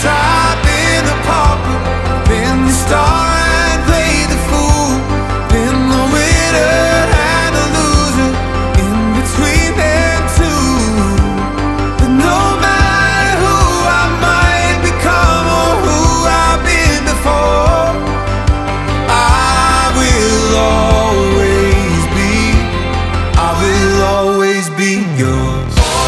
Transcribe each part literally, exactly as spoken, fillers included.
I've been the pauper, been the star and played the fool, been the winner and the loser, in between them two. But no matter who I might become or who I've been before, I will always be, I will always be yours.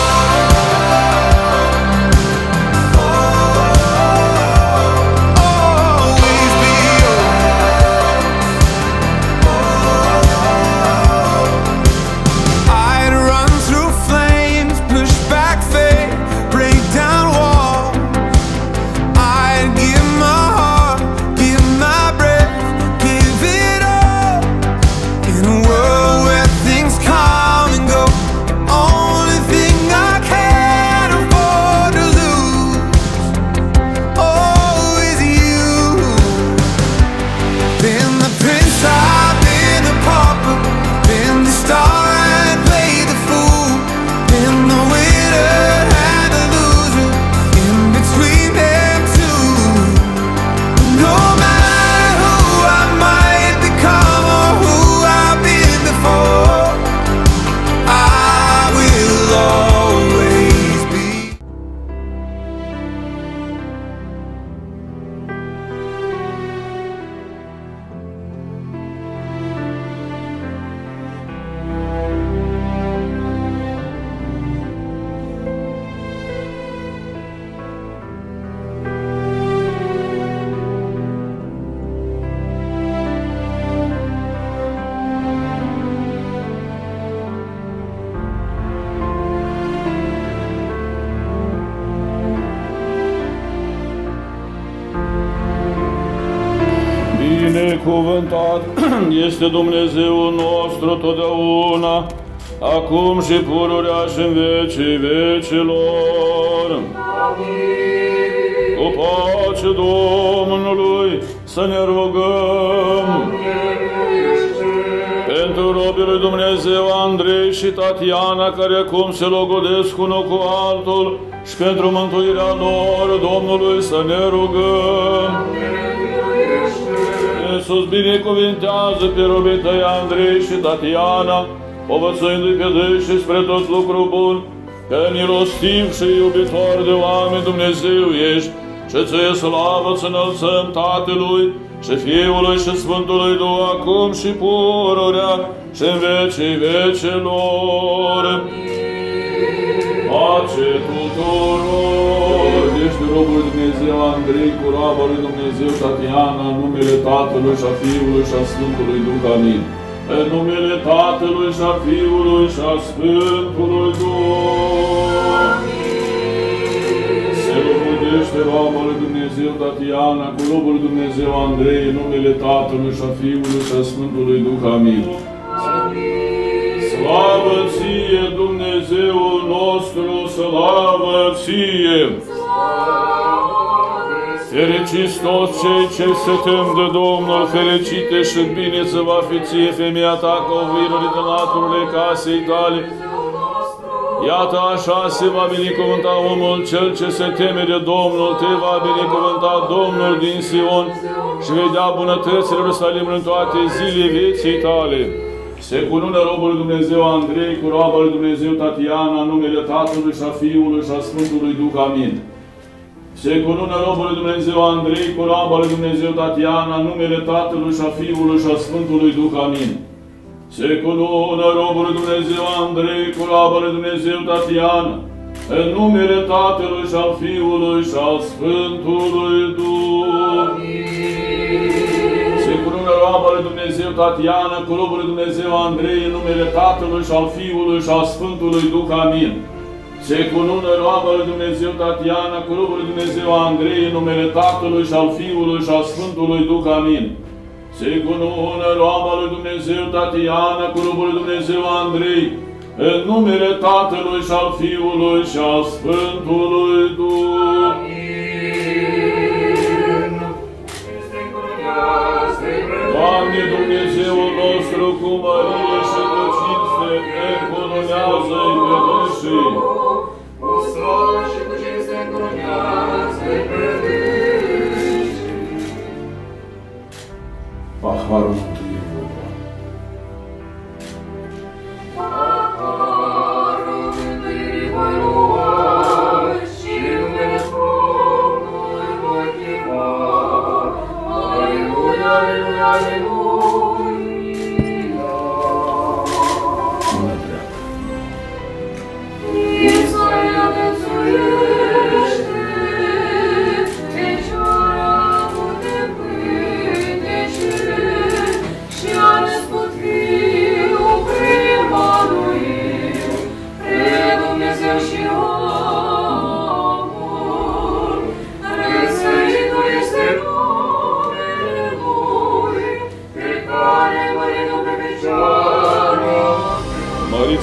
Binecuvântat este Dumnezeul nostru totdeauna, acum și pururea și în vecii vecilor. Amin. Cu pace Domnului să ne rugăm. Pentru robii lui Dumnezeu Andrei și Tatiana, care acum se logodesc unul cu altul, și pentru mântuirea lor Domnului să ne rugăm. Iisus binecuvintează pe robii tăi Andrei și Tatiana, povățuindu-i pe dânsii spre tot lucru bun, că milostiv și iubitor de oameni Dumnezeu ești, și ție slavă-ți înălțăm Tatălui și Fiului și Sfântului Duh, acum și pururea și în vecii vecelor. Pace tuturor! Ești robul lui Dumnezeu Andrei cu roaba lui Dumnezeu Tatiana, în numele Tatălui și a Fiului și a Sfântului Duh. Amin. În numele Tatălui și a Fiului și a Sfântului Duh. Se locuiește roaba lui Dumnezeu Tatiana cu robul lui Dumnezeu Andrei, în numele Tatălui și a Fiului și a Sfântului Duh. Amin. Slavă ție, Dumnezeul nostru, slavă ție! Fericiți toți cei ce se tem de Domnul, fericite și bine să va fi ție femeia ta ca o virule de laturile casei tale. Iată așa se va binecuvânta omul cel ce se teme de Domnul, te va binecuvânta Domnul din Sion și vedea bunătățile Ierusalimului în toate zilele vieții tale. Se cunună robul lui Dumnezeu Andrei cu roaba lui Dumnezeu Tatiana, în numele Tatălui și a Fiului și a Sfântului Duh. Amin. Se cunună robul lui Dumnezeu Andrei cu roaba lui Dumnezeu Tatiana, în numele Tatălui și a Fiului și a Sfântului Duh. Amin. Se cunună robul lui Dumnezeu Andrei cu roaba lui Dumnezeu Tatiana, în numele Tatălui și al Fiului și al Sfântului Duh. Se cunună roaba lui Dumnezeu Tatiana cu robul lui Dumnezeu Andrei, în numele Tatălui și al Fiului și al Sfântului Duh. Amin. Se cunună roaba lui Dumnezeu Tatiana cu robul lui Dumnezeu Andrei, în numele Tatălui și al Fiului și al Sfântului Duh. Amin. Se cunună roaba lui Dumnezeu Tatiana cu robul lui Dumnezeu Andrei, în numele Tatălui și al Fiului și al Sfântului Duh. Doamne Dumnezeul nostru, cu mărie și cu cinste, încununează-i pe dânsii. Cu slavă și cu cinste încununează-i pe dânsii.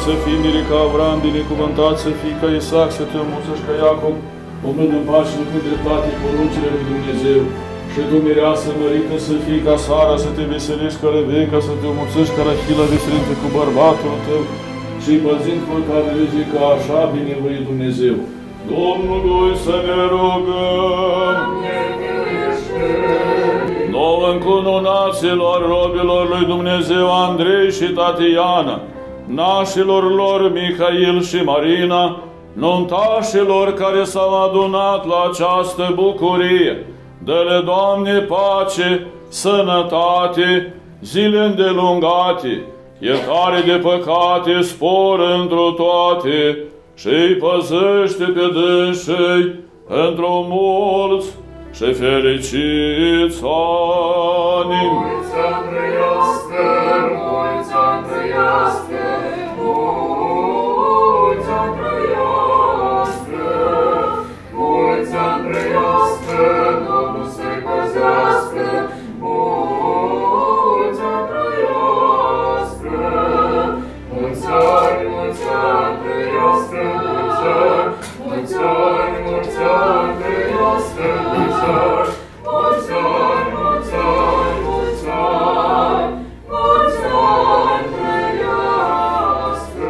să fii Mirica Avram, binecuvântat să fii ca Isaac, să te înmulțești ca Iacob, umblând în pace și cu dreptate poruncile lui Dumnezeu. Și tu, mireasă mărită, să fii ca Sara, să te veselești ca Rebecca, să te înmulțești ca Rahila, veselinte cu bărbatul tău și păzind fiecare lege ca așa binevoie Dumnezeu. Domnului să ne rugăm! Nouă încununaților robilor lui Dumnezeu Andrei și Tatiana, nașilor lor Mihail și Marina, nuntașilor care s-au adunat la această bucurie, dă-le, Doamne, pace, sănătate, zile îndelungate, iertare de păcate, spor întru toate, și-i păzește pe dânsei într-o mulți și fericiți ani. Mulți ani trăiască, mulți ani trăiască, mulți ani trăiască, mulți ani trăiască, Domnul să-i păzească, mulți ani trăiască, mulți ani, mulți ani trăiască, mulți ani, mulți ani, mulți ani trăiască, mulți ani, mulți ani, mulți ani, mulți ani, mulți ani trăiască.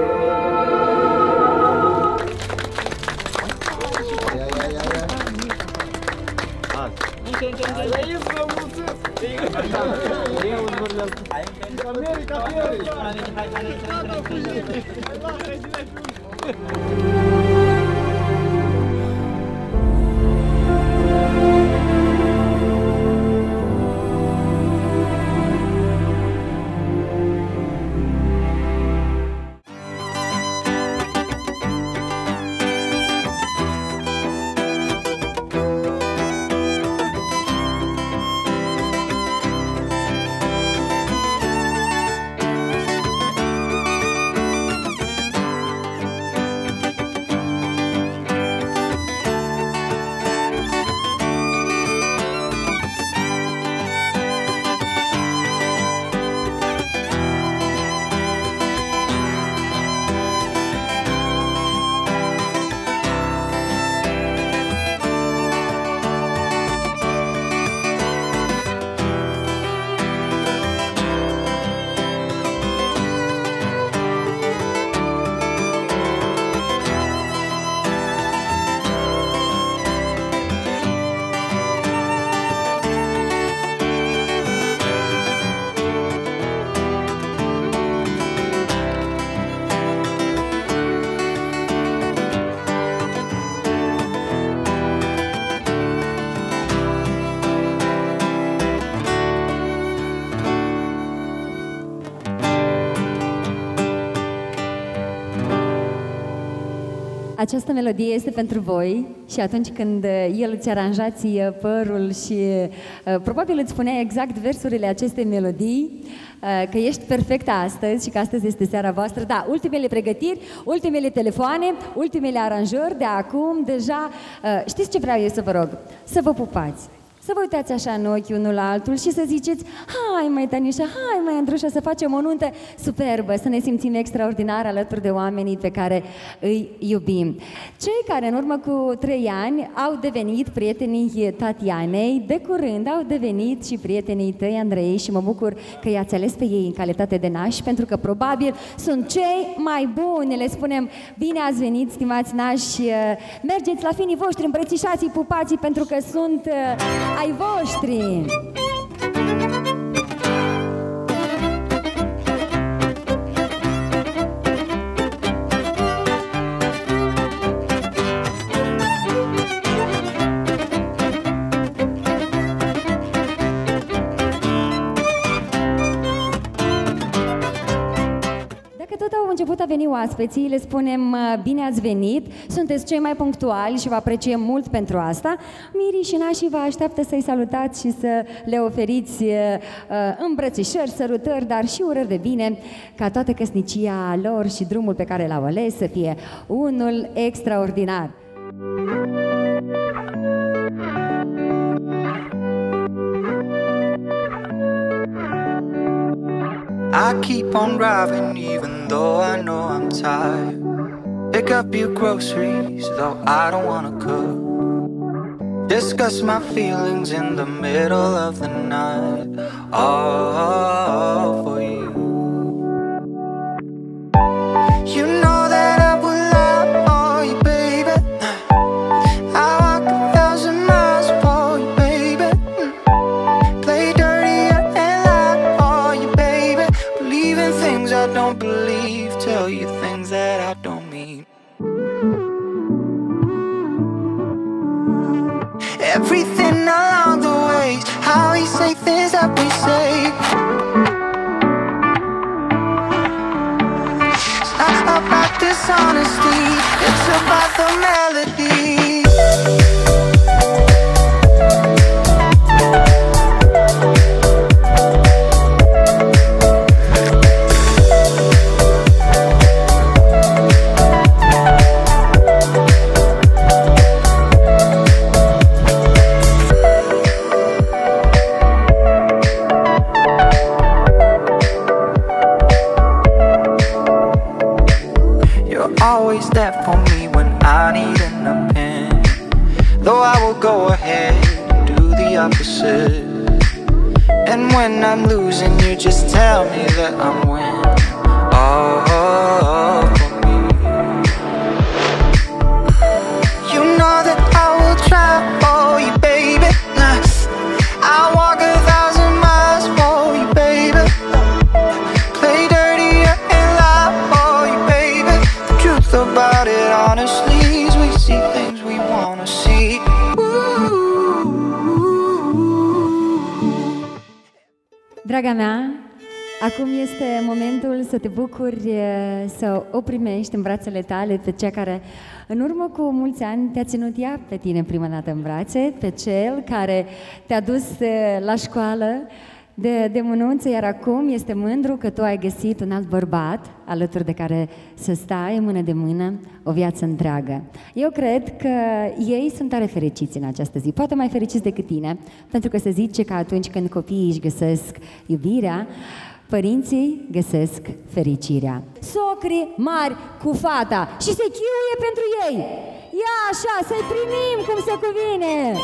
Această melodie este pentru voi și atunci când el îți aranjați părul și uh, probabil îți spunea exact versurile acestei melodii, uh, că ești perfectă astăzi și că astăzi este seara voastră. Da, ultimele pregătiri, ultimele telefoane, ultimele aranjări de acum, deja. Uh, știți ce vreau eu să vă rog? Să vă pupați. Să vă uitați așa în ochi unul la altul și să ziceți: hai mai Taniușa, hai mai Andrușa, să facem o nuntă superbă, să ne simțim extraordinar alături de oamenii pe care îi iubim. Cei care în urmă cu trei ani au devenit prietenii Tatianei, de curând au devenit și prietenii tăi, Andrei, și mă bucur că i-ați ales pe ei în calitate de nași, pentru că probabil sunt cei mai buni. Le spunem bine ați venit, stimați nași, mergeți la finii voștri, îmbrățișați-i, pupați-i, pentru că sunt ai voștri. Început a veni oaspeții, le spunem bine ați venit, sunteți cei mai punctuali și vă apreciem mult pentru asta. Mirii și nașii vă așteaptă să-i salutați și să le oferiți uh, îmbrățișări, sărutări, dar și urări de bine, ca toată căsnicia lor și drumul pe care l-au ales să fie unul extraordinar. I keep on driving even though I know I'm tired. Pick up your groceries though I don't wanna cook. Discuss my feelings in the middle of the night, all for you. You know that I would lie for you, baby. I walk a thousand miles for you, baby. Play dirty and lie for you, baby. Believe in things I don't believe, tell you things that I don't mean. Everything along the way, how we say things that we say. It's not about dishonesty, it's about the melody. Always there for me when I need an opinion. Though I will go ahead and do the opposite. And when I'm losing, you just tell me that I'm winning. Oh, for me. You know that I will try for you, baby. I'll walk a thousand miles for you, baby. Play dirty and lie for you, baby. The truth about it, honestly, is we see things we wanna see. Draga mea, acum este momentul să te bucuri, să o primești în brațele tale pe cea care în urmă cu mulți ani te-a ținut ea pe tine prima dată în brațe, pe cel care te-a dus la școală de, de mânuță, iar acum este mândru că tu ai găsit un alt bărbat alături de care să stai mână de mână o viață întreagă. Eu cred că ei sunt tare fericiți în această zi, poate mai fericiți decât tine, pentru că se zice că atunci când copiii își găsesc iubirea, părinții găsesc fericirea. Socri mari cu fata și se chiuie pentru ei. Ia așa, să-i primim cum se cuvine!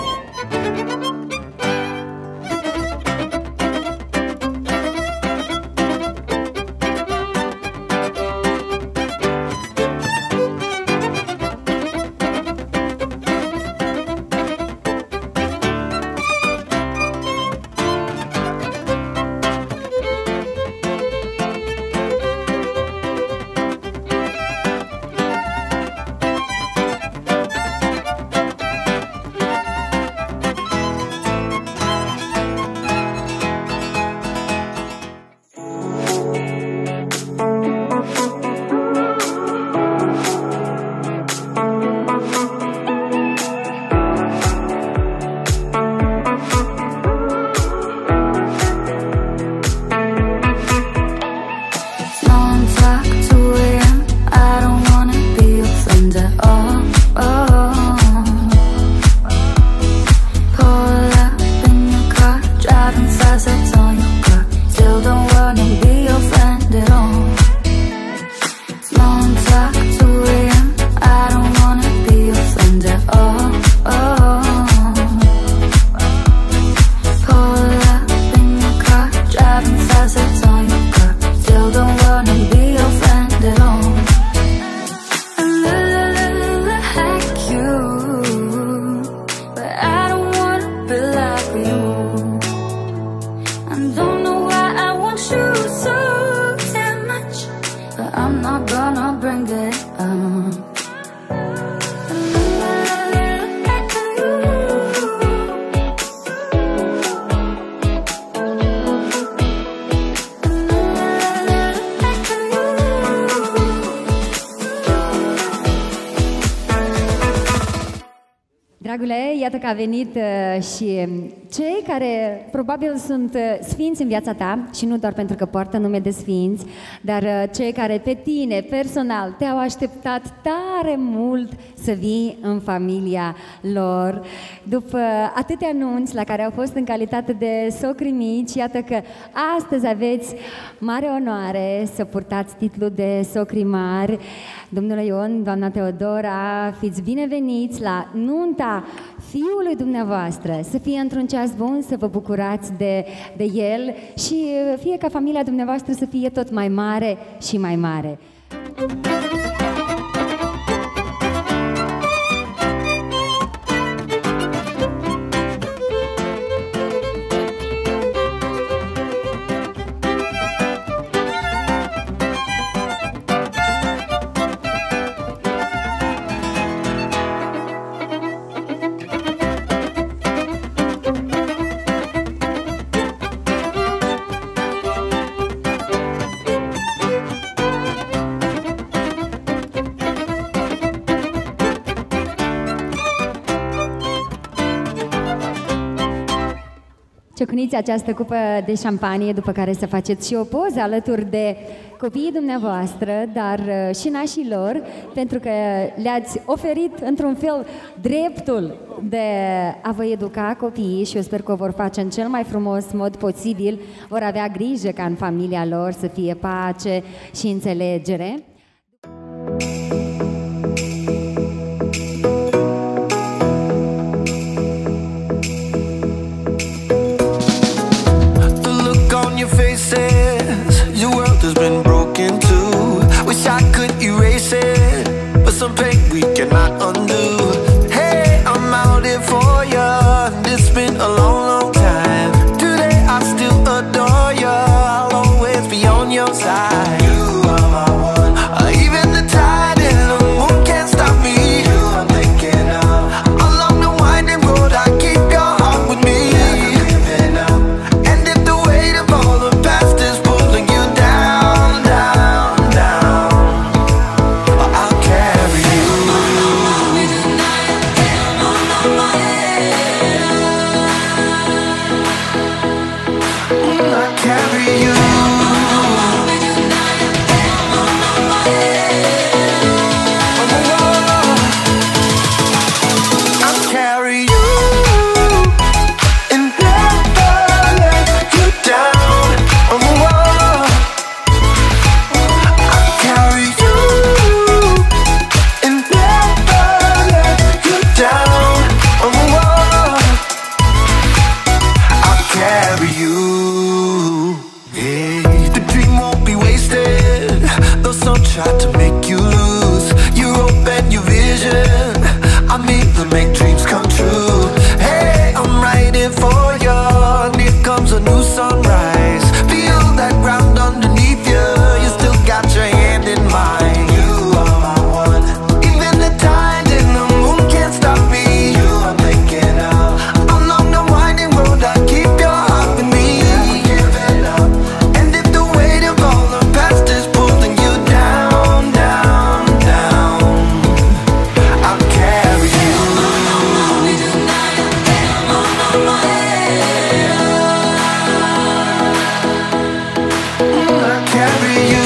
Dragule, iată că a venit uh, și cei care probabil sunt uh, sfinți în viața ta și nu doar pentru că poartă nume de sfinți, dar uh, cei care pe tine, personal, te-au așteptat tare mult să vii în familia lor. După atâtea anunți la care au fost în calitate de socri mici, iată că astăzi aveți mare onoare să purtați titlul de socri mari. Domnule Ion, doamna Teodora, fiți bineveniți la nunta fiului dumneavoastră, să fie într-un ceas bun, să vă bucurați de, de el și fie ca familia dumneavoastră să fie tot mai mare și mai mare. Ciocniți această cupă de șampanie, după care să faceți și o poză alături de copiii dumneavoastră, dar și nașilor, pentru că le-ați oferit într-un fel dreptul de a vă educa copiii și eu sper că o vor face în cel mai frumos mod posibil, vor avea grijă ca în familia lor să fie pace și înțelegere. Your world has been broken too. Wish I could erase it, but some pain we cannot undo. Hey, I'm out here for you. It's been a long, long time. Today I still adore you. I'll always be on your side. You are my one. Uh, even the tide and the moon can't stop me. You I'm thinking of. Along the winding road, I keep your heart with me. Never giving up. And if the weight of all the past is pulling you down, down, down, I'll carry you. I'll carry you. I'll carry you and never let you down. I'll carry you and never let you down. I'll carry you. Yeah. The dream won't be wasted, though some try to make you lose your hope and your vision. I'm here to make dreams come true. Hey, I'm right here for you, and here comes a new sunrise. Feel that ground underneath you. You still got your hand in mine. You are my one. Even the tide and the moon can't stop me. You I'm thinking of. Along the winding road, I keep your heart with me. Never giving up. And if the weight of all the past is pulling you down, down, down, I'll carry you. I'll carry you.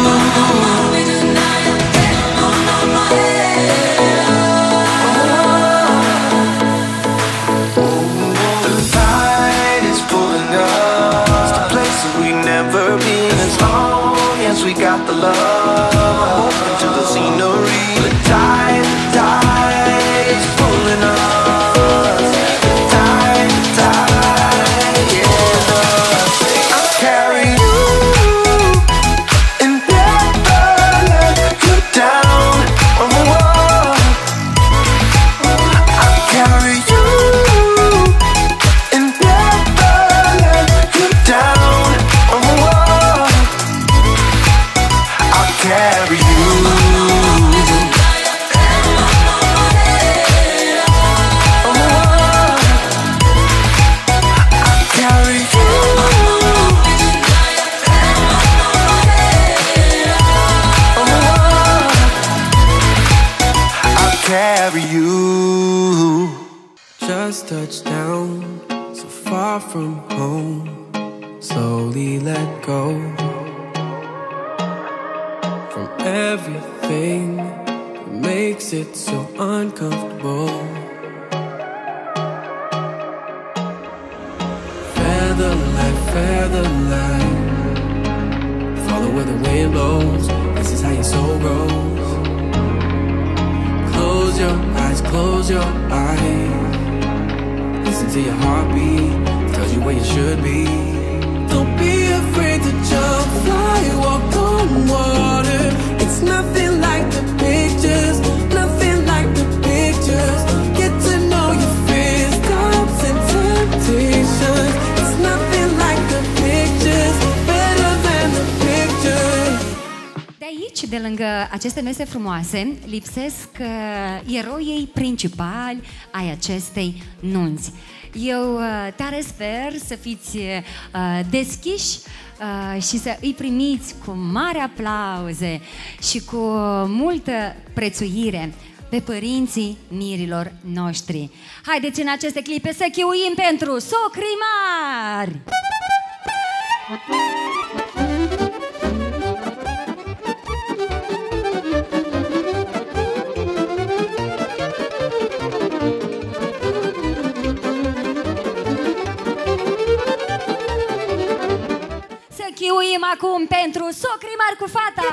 The tide is pulling us to places we never been. As long as we got the love, I'm open to the scenery. The tide, the tide is pulling us. The tide, the tide, yeah. I'll carry you and never let you down. I'll carry you and never let you down. I'll carry you. I'll carry you. I'll carry you. touched down, so far from home. Slowly let go from everything that makes it so uncomfortable. Feather light, feather light, follow where the wind blows. This is how your soul grows. Close your eyes, close your eyes. Listen to your heartbeat, tells you where you should be. Don't be afraid to jump, fly, walk on water. It's nothing like the pictures, nothing like the pictures. Get to know your fears, doubts and temptations. It's nothing like the pictures, better than the pictures. De aici, de lângă aceste mese frumoase, lipsesc uh, eroii principali ai acestei nunți. Eu uh, tare sper să fiți uh, deschiși uh, și să îi primiți cu mari aplauze și cu multă prețuire pe părinții mirilor noștri. Haideți în aceste clipe să chiuim pentru socrii mari! Chiuim acum pentru socrii mari cu fata!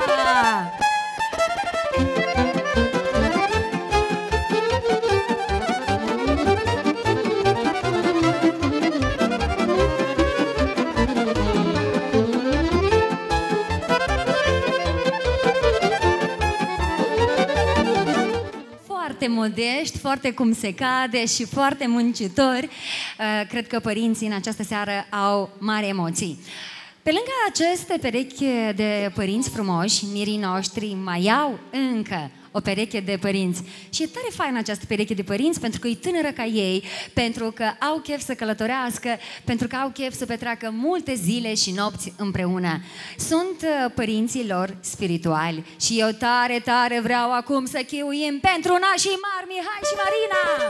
Foarte modești, foarte cum se cade și foarte muncitori. Cred că părinții în această seară au mari emoții. Pe lângă aceste perechi de părinți frumoși, mirii noștri mai au încă o pereche de părinți. Și e tare faină această pereche de părinți pentru că e tânără ca ei, pentru că au chef să călătorească, pentru că au chef să petreacă multe zile și nopți împreună. Sunt părinții lor spirituali și eu tare, tare vreau acum să chiuim pentru nașii mari, Mihai și Marina!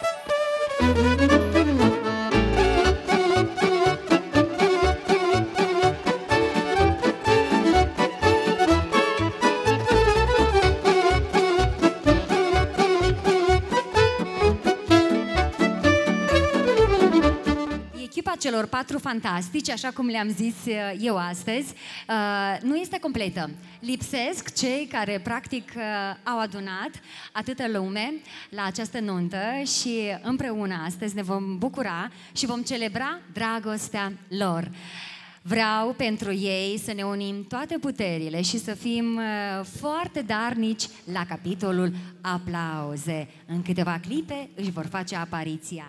Celor patru fantastici, așa cum le-am zis eu astăzi, nu este completă. Lipsesc cei care practic au adunat atâta lume la această nuntă și împreună astăzi ne vom bucura și vom celebra dragostea lor. Vreau pentru ei să ne unim toate puterile și să fim foarte darnici la capitolul aplauze. În câteva clipe își vor face apariția.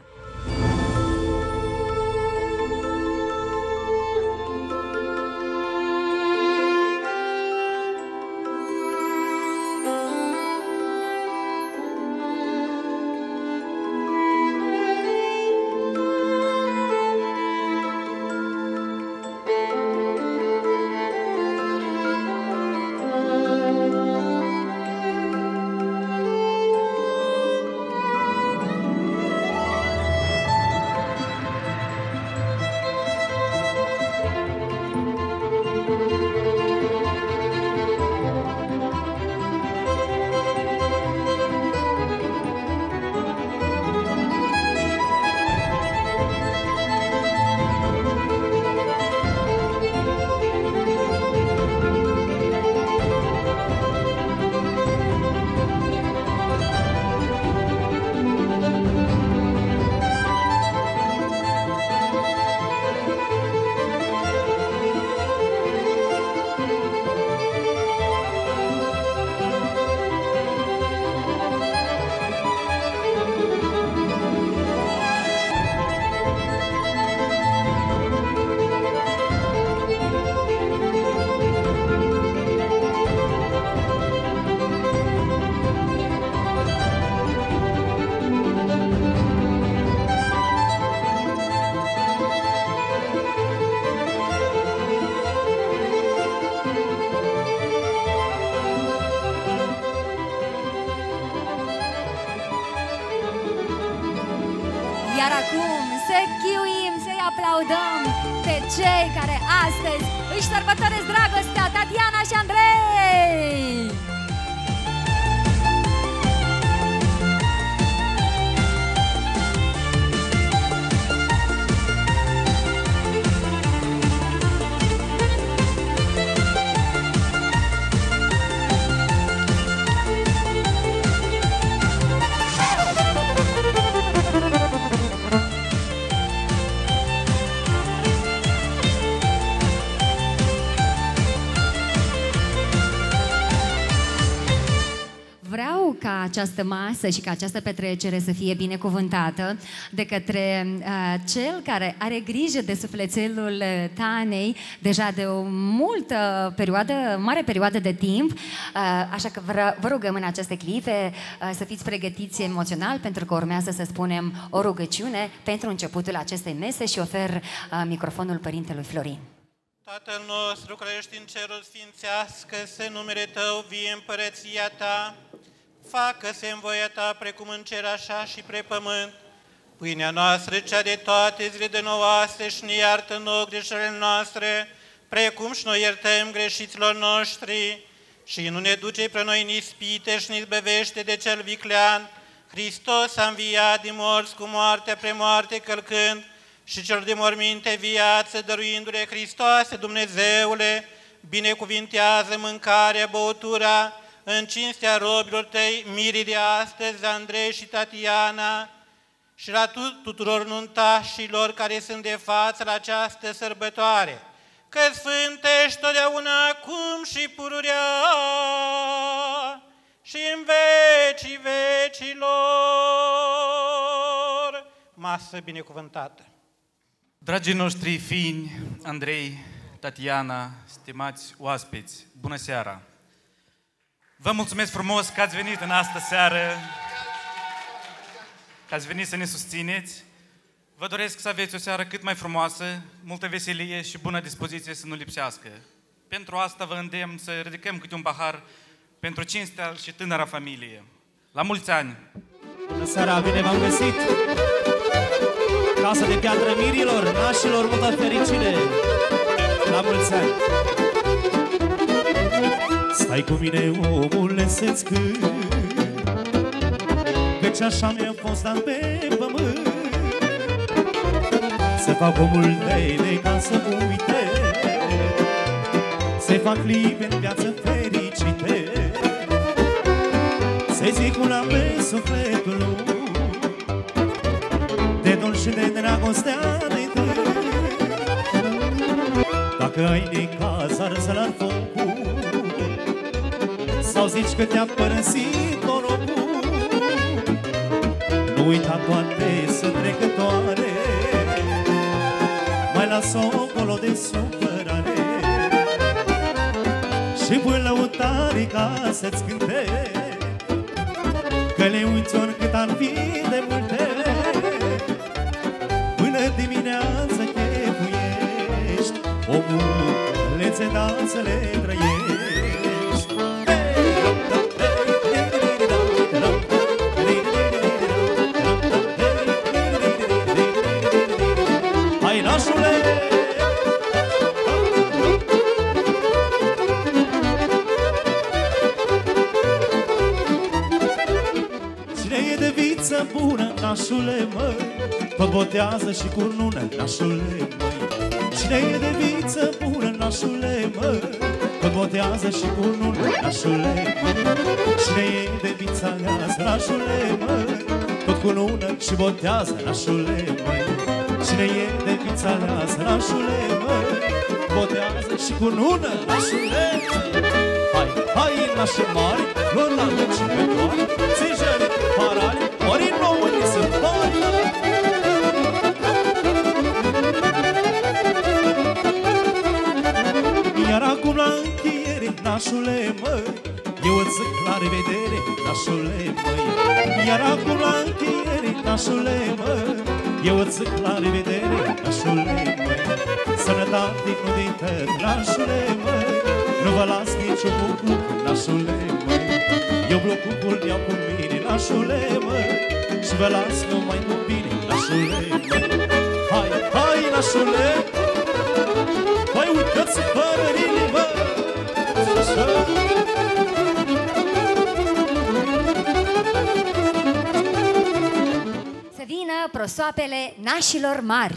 Iar acum să chiuim, să-i aplaudăm pe cei care astăzi își sărbătoresc dragostea, Tatiana și Andrei! Vreau ca această masă și ca această petrecere să fie binecuvântată de către uh, cel care are grijă de sufletelul Tanei deja de o multă perioadă, mare perioadă de timp, uh, așa că vă, vă rugăm în aceste clipe uh, să fiți pregătiți emoțional pentru că urmează să spunem o rugăciune pentru începutul acestei mese și ofer uh, microfonul Părintelui Florin. Tatăl nostru care ești în cerul, sfințească-se numele Tău, vie împărăția Ta, facă-se în voia Ta precum în cer așa și pe pământ. Pâinea noastră, cea de toate zile de nouă astăzi, și ne iartă nouă greșelile noastre, precum și noi iertăm greșiților noștri. Și nu ne duce pre noi în ispite și ne izbăvește de cel viclean. Hristos a înviat din morți cu moartea pre moarte călcând, și celor de morminte viață, dăruindu-le Hristoase, Dumnezeule, binecuvintează mâncarea, băutura, în cinstea robilor Tăi, mirii de astăzi, Andrei și Tatiana, și la tuturor nuntașilor care sunt de față la această sărbătoare, că sfântești totdeauna acum și pururea și în vecii vecilor. Masă binecuvântată! Dragii noștri fini, Andrei, Tatiana, stimați oaspeți, bună seara! Vă mulțumesc frumos că ați venit în astă seară, că ați venit să ne susțineți. Vă doresc să aveți o seară cât mai frumoasă, multă veselie și bună dispoziție să nu lipsească. Pentru asta vă îndemn să ridicăm câte un pahar pentru cinstea și tânăra familie. La mulți ani! Bună seara, bine v-am găsit! Casa de piatră mirilor, nașilor, multă fericire! La mulți ani! Stai cu mine, omule, să-ți cânt, căci așa mi-a fost dat pe pământ, să fac omul de ca să uite, să-i fac liber în viață fericite, să-i zic una pe sufletul lui, de dor și de dragostea de tăi. Dacă ai necaz, arză-l-ar focul, sau zici că te-a părăsit norocul, nu uita, toate sunt trecătoare, mai las-o acolo de supărare, și pui lăutare ca să-ți cânte, că le uiți oricât ar fi de multe. Până dimineață chefuiești, omulețe dați le trăiești. Hai, nașule! Cine e de viță bună, nașule, măi, tot botează și curnună, nașule, măi. Cine e de viță bună, nașule, măi, tot botează și curnună, nașule, măi. Cine e de viță aleasă, nașule, măi, tot cu lună și botează, nașule, măi. Cine e de viță aleasă, nașule, măi, botează și cu lună, nașule, măi. Hai, hai, nașe mari, lor la luci pe toare, țijări, parale, ori nouă ni se pare. Iar acum la încheiere, nașule, măi, eu îți zic la revedere, nașule, măi. Iar acum la încheiere, nașule, măi, eu îți zic la revedere, nașule, măi. Sănătate nu din tăt, nașule, măi, nu vă las niciun bucluc, nașule, măi. Eu buclucul iau cu mine, nașule, măi, și vă las numai cu bine, nașule. Hai, hai, nașule, hai, uitați părările, bă! Să vină prosoapele nașilor mari.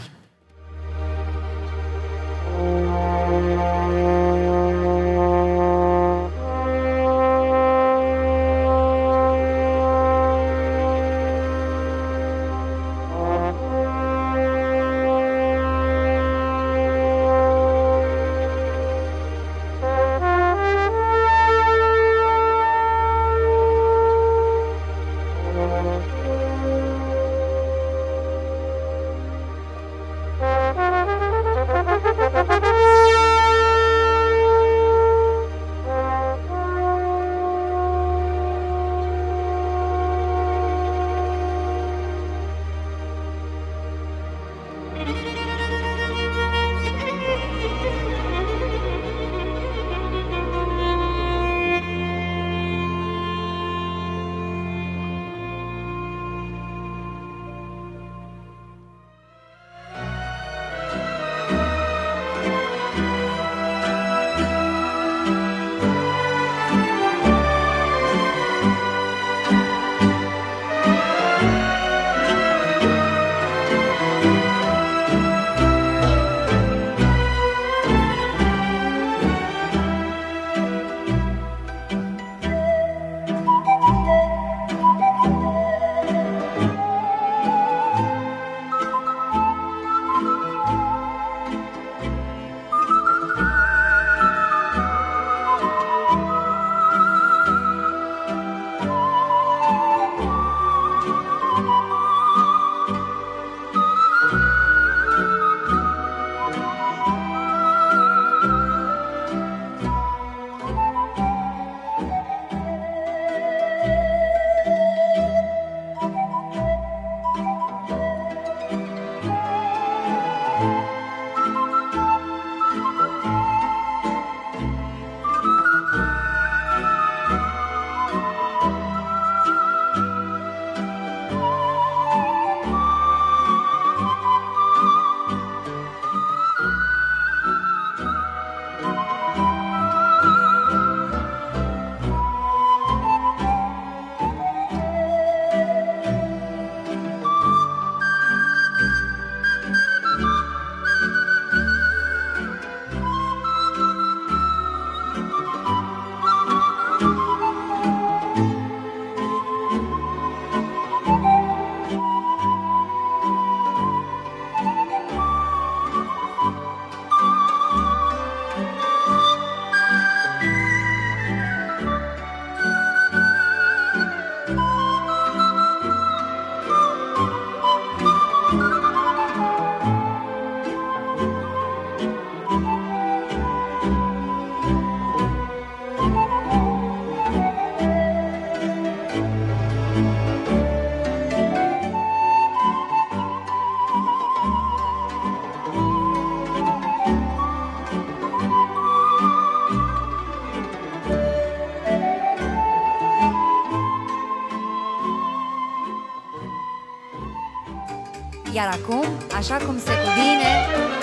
Iar acum, așa cum se cuvine,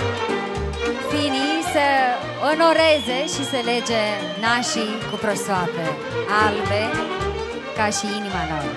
finii să onoreze și să lege nașii cu prosoape albe ca și inima lor.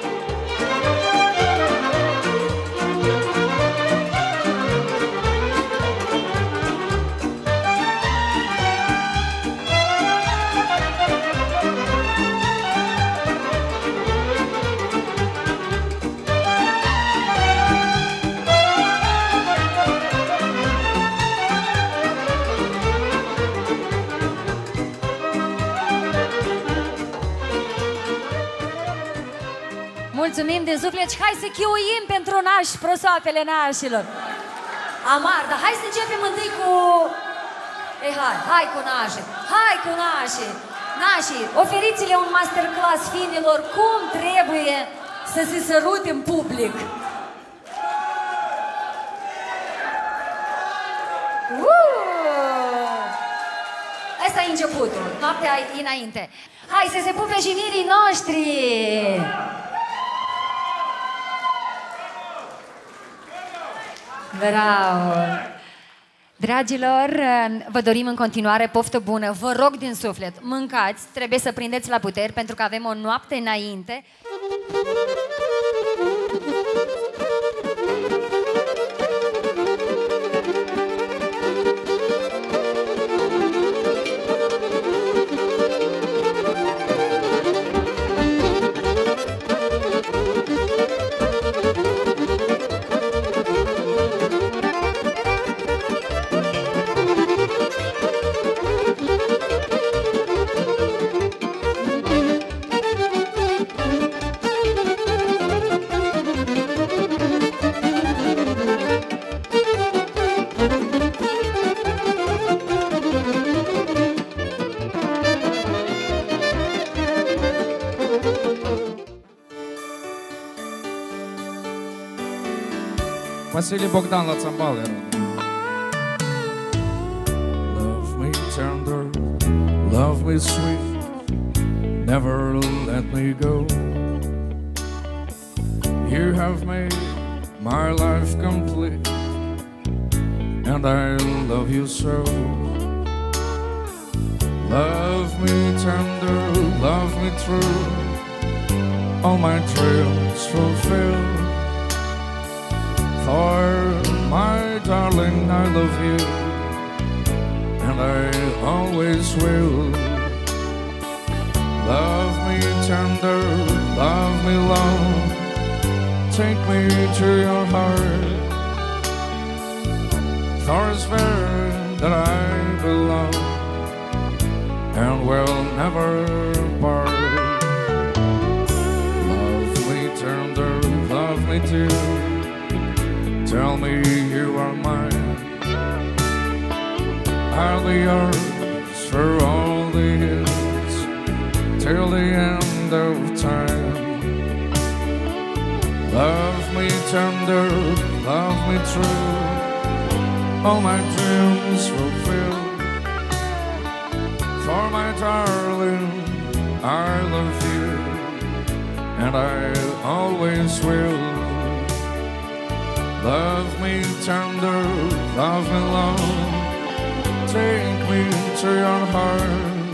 Mulțumim din suflet și hai să chiuim pentru nași, prosoapele nașilor. Amar, dar hai să începem întâi cu... Ei, hai, hai cu nașii, hai cu nașii. Nașii, oferiți-le un masterclass finilor cum trebuie să se sărute în public. Asta e începutul, noaptea e înainte. Hai să se pupe și virii noștri! Bravo! Dragilor, vă dorim în continuare poftă bună, vă rog din suflet, mâncați, trebuie să prindeți la puteri pentru că avem o noapte înainte. Vasily Bogdan la țambal era. Love me tender, love me sweet, never let me go. You have made my life complete, and I love you so. Love me tender, love me true, all my dreams fulfill. For my darling, I love you, and I always will. Love me tender, love me long, take me to your heart. For it's there that I belong, and will never part. Love me tender, love me too, tell me you are mine. I'll be yours for all the years, till the end of time. Love me tender, love me true, all my dreams fulfill. For my darling, I love you, and I always will. Love me tender, love me long, take me to your heart.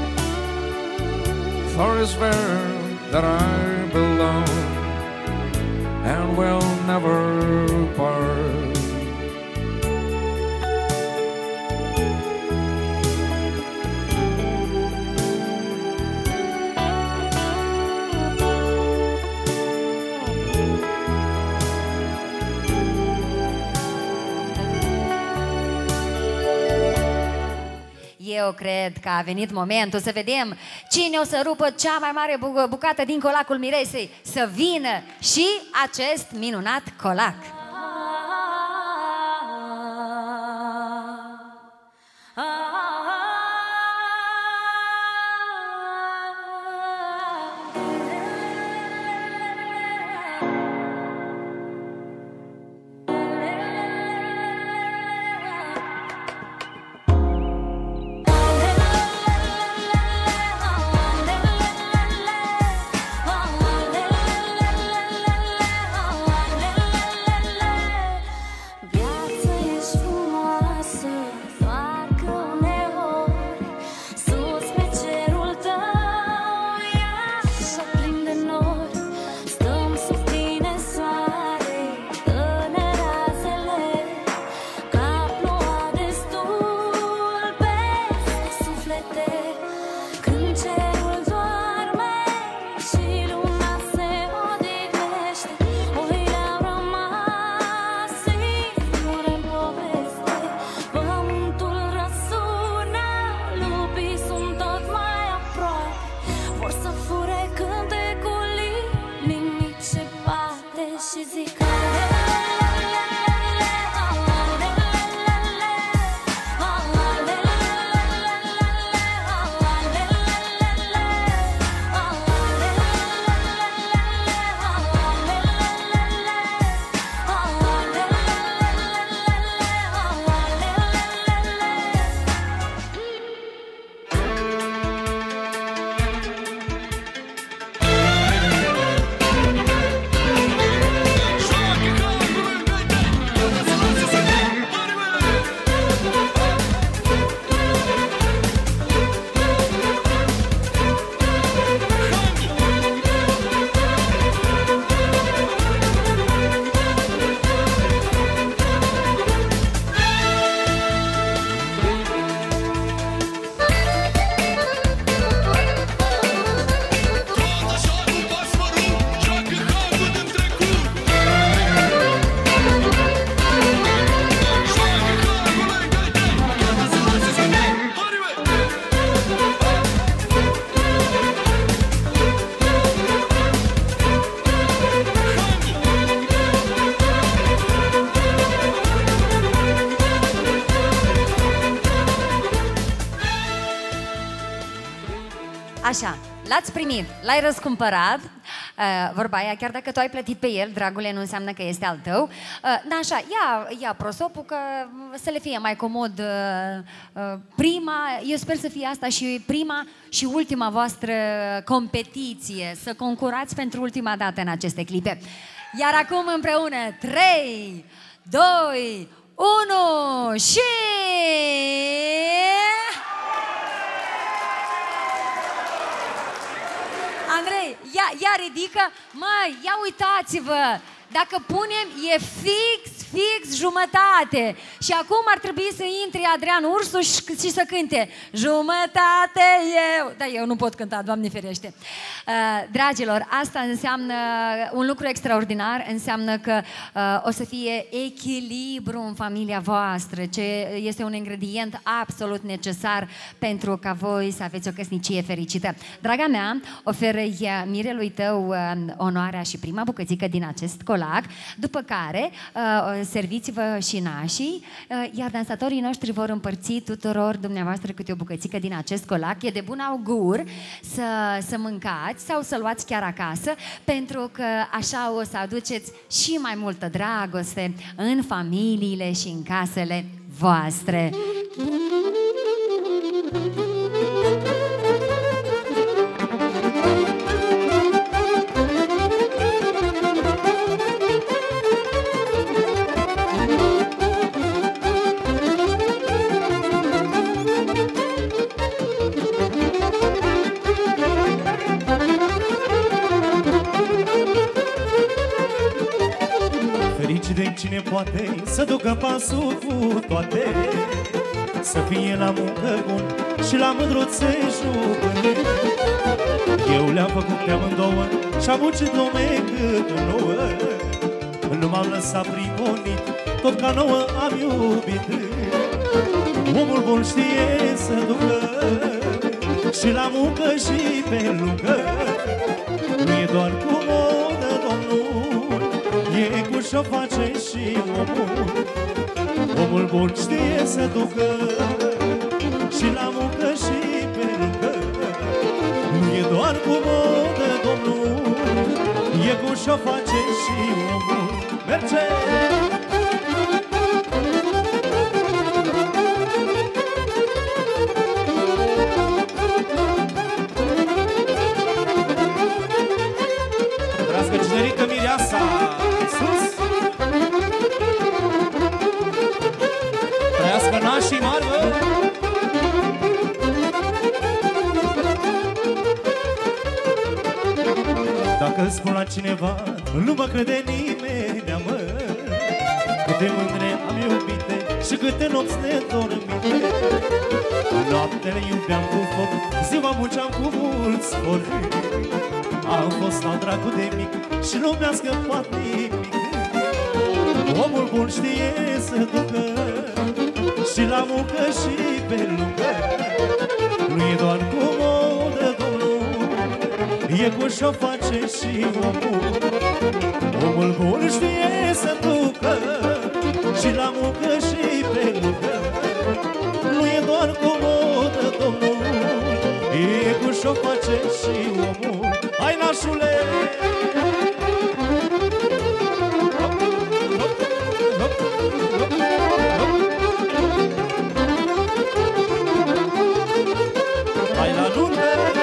For it's there that I belong, and will never part. Eu cred că a venit momentul să vedem cine o să rupă cea mai mare bu bucată din colacul miresei. Să vină și acest minunat colac. Așa, l-ați primit, l-ai răscumpărat, uh, vorba aia, chiar dacă tu ai plătit pe el, dragule, nu înseamnă că este al tău. Uh, da, așa, ia, ia prosopul, că să le fie mai comod uh, uh, prima, eu sper să fie asta și prima și ultima voastră competiție, să concurați pentru ultima dată în aceste clipe. Iar acum împreună, trei, doi, unu și... Andrei, ia, ia ridică, măi, ia uitați-vă, dacă punem e fix, fix jumătate. Și acum ar trebui să intre Adrian Ursu și, și să cânte jumătate eu. Da, eu nu pot cânta, Doamne ferește. Uh, dragilor, asta înseamnă un lucru extraordinar, înseamnă că uh, o să fie echilibru în familia voastră, ce este un ingredient absolut necesar pentru ca voi să aveți o căsnicie fericită. Draga mea, oferă mirelui tău uh, onoarea și prima bucățică din acest colac, după care uh, serviți-vă și nașii, uh, iar dansatorii noștri vor împărți tuturor dumneavoastră câte o bucățică din acest colac. E de bun augur să, să mâncați sau să luați chiar acasă, pentru că așa o să aduceți și mai multă dragoste în familiile și în casele voastre. De cine poate să ducă pasul cu toate, să fie la muncă bun și la mândruțe jucări. Eu le-am făcut pe amândouă și-am muncit lume cât nouă. Nu m-am lăsat primonit, tot ca nouă am iubit. Omul bun știe să ducă și la muncă și pe lungă. Nu e doar cu modă, domnul, e cu și-o face și omul. Omul bun știe să ducă și la muncă și pe lungă. Nu e doar cu modă, domnul, e cu și-o face și omul. Merge! Drască generică mireasa sus! Trăiască nașii mari, bă! Dacă spun la cineva, nu mă crede nimeni, mă. Câte mândre am iubite și câte nopți nedormite. Noaptele iubeam cu foc, ziua munceam cu mulți spori. Am fost al dracu de mic și nu mi-a scăpat nimic. Omul bun știe să ducă și la muncă și pe lungă. Nu e doar cu modă, domnul, e cu și-o face și omul. Omul bun știe să ducă și la muncă și pe lungă. Nu e doar cu modă, domnul, e cu și-o face și omul. Hai, nașule! Hai la lună!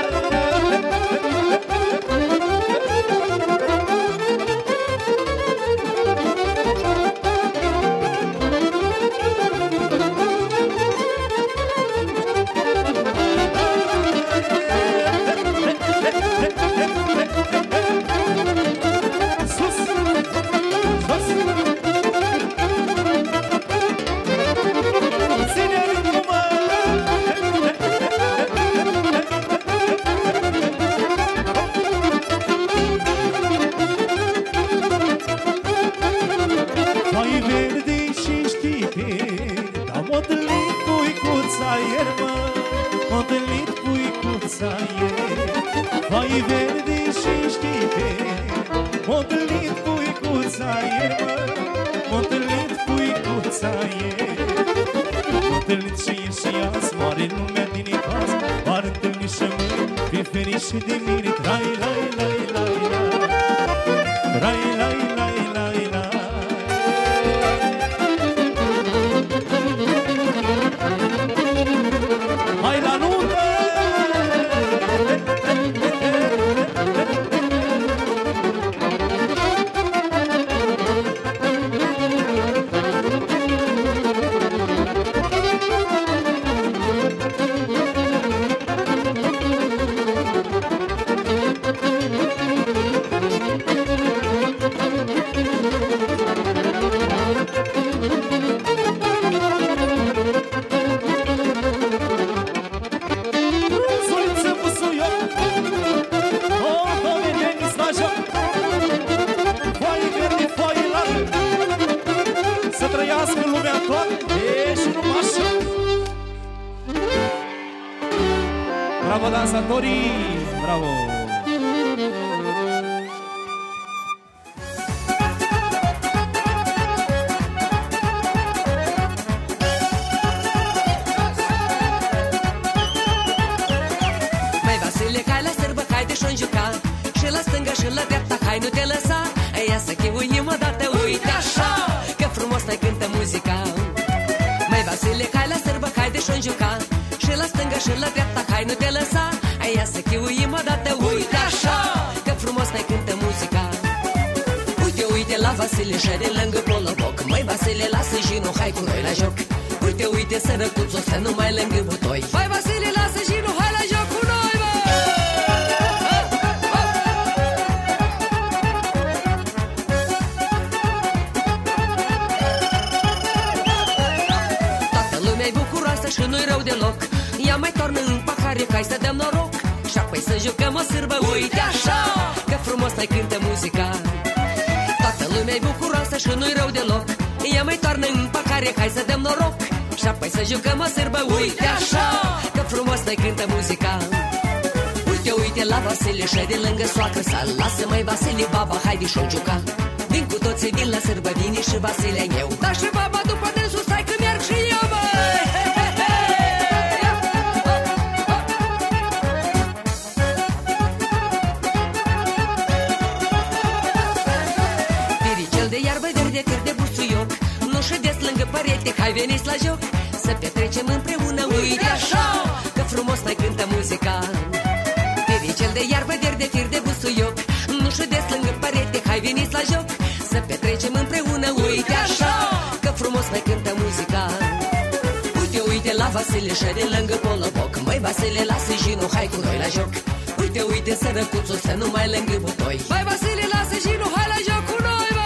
Vai verde și știpe, m-a întâlnit puicuța ieri, mă. M-a întâlnit puicuța ieri. M-a întâlnit și ieri și azi, mare lumea din icaz. M-ar întâlni și mâini, fii fericit de mine. Rai, rai, rai, rai, rai, rai, rai, rai, rai, rai. Hai la nuntă! Bravo dansatorii! Bravo! Mai Vasile, hai la sărbă, hai de și-o juca, și la stânga și la dreapta, hai nu te lăsa. Ia să chiuim odată, uite așa, că frumos ne cântă muzica. Mai Vasile, hai la sărbă, hai de și-o juca, și la stânga și la dreapta, hai nu te lăsa. Ia să chiuim odată, uite așa, că frumos ne cântă muzica. Uite, uite la Vasile și de lângă poloboc. Măi Vasile, lasă jinul, hai cu noi la joc. Uite, uite sărăcuțul ăsta numai lângă butoi. Hai Vasile, lasă jinul, hai la joc cu noi, bă! Toată lumea-i bucuroasă și nu-i rău deloc. Ia mai toarnă în pahare, ca să dăm noroc. Și apoi să jucăm o sârbă, uite așa, că frumos ne cântă muzica. Toată lumea-i bucuroasă și nu-i rău deloc. Ia mai toarnă în pahare, hai să dăm noroc. Și apoi să jucăm o sârbă, uite așa, că frumos ne cântă muzica. Uite, uite la Vasile și de lângă soacră sa. Lasă mai Vasile, baba, haide și-o juca. Vin cu toții, vin la sârbă, vine și Vasile eu. Dar și baba după dânsul, stai că merg și eu, băi! De iarbă verde, tir de busuioc, nu ședeți lângă părete, hai veniți la joc. Să petrecem împreună, uite așa, că frumos mai cântă muzica. Tiricel de iarbă verde, tir de busuioc, nu ședeți lângă părete, hai veniți la joc. Să petrecem împreună, uite așa, că frumos mai cântă muzica. Uite, uite la Vasile și de lângă poloboc. Măi Vasile, lasă jinul, hai cu noi la joc. Uite, uite sărăcuțul ăsta numai lângă butoi. Măi Vasile, lasă jinul, hai la joc cu noi, bă!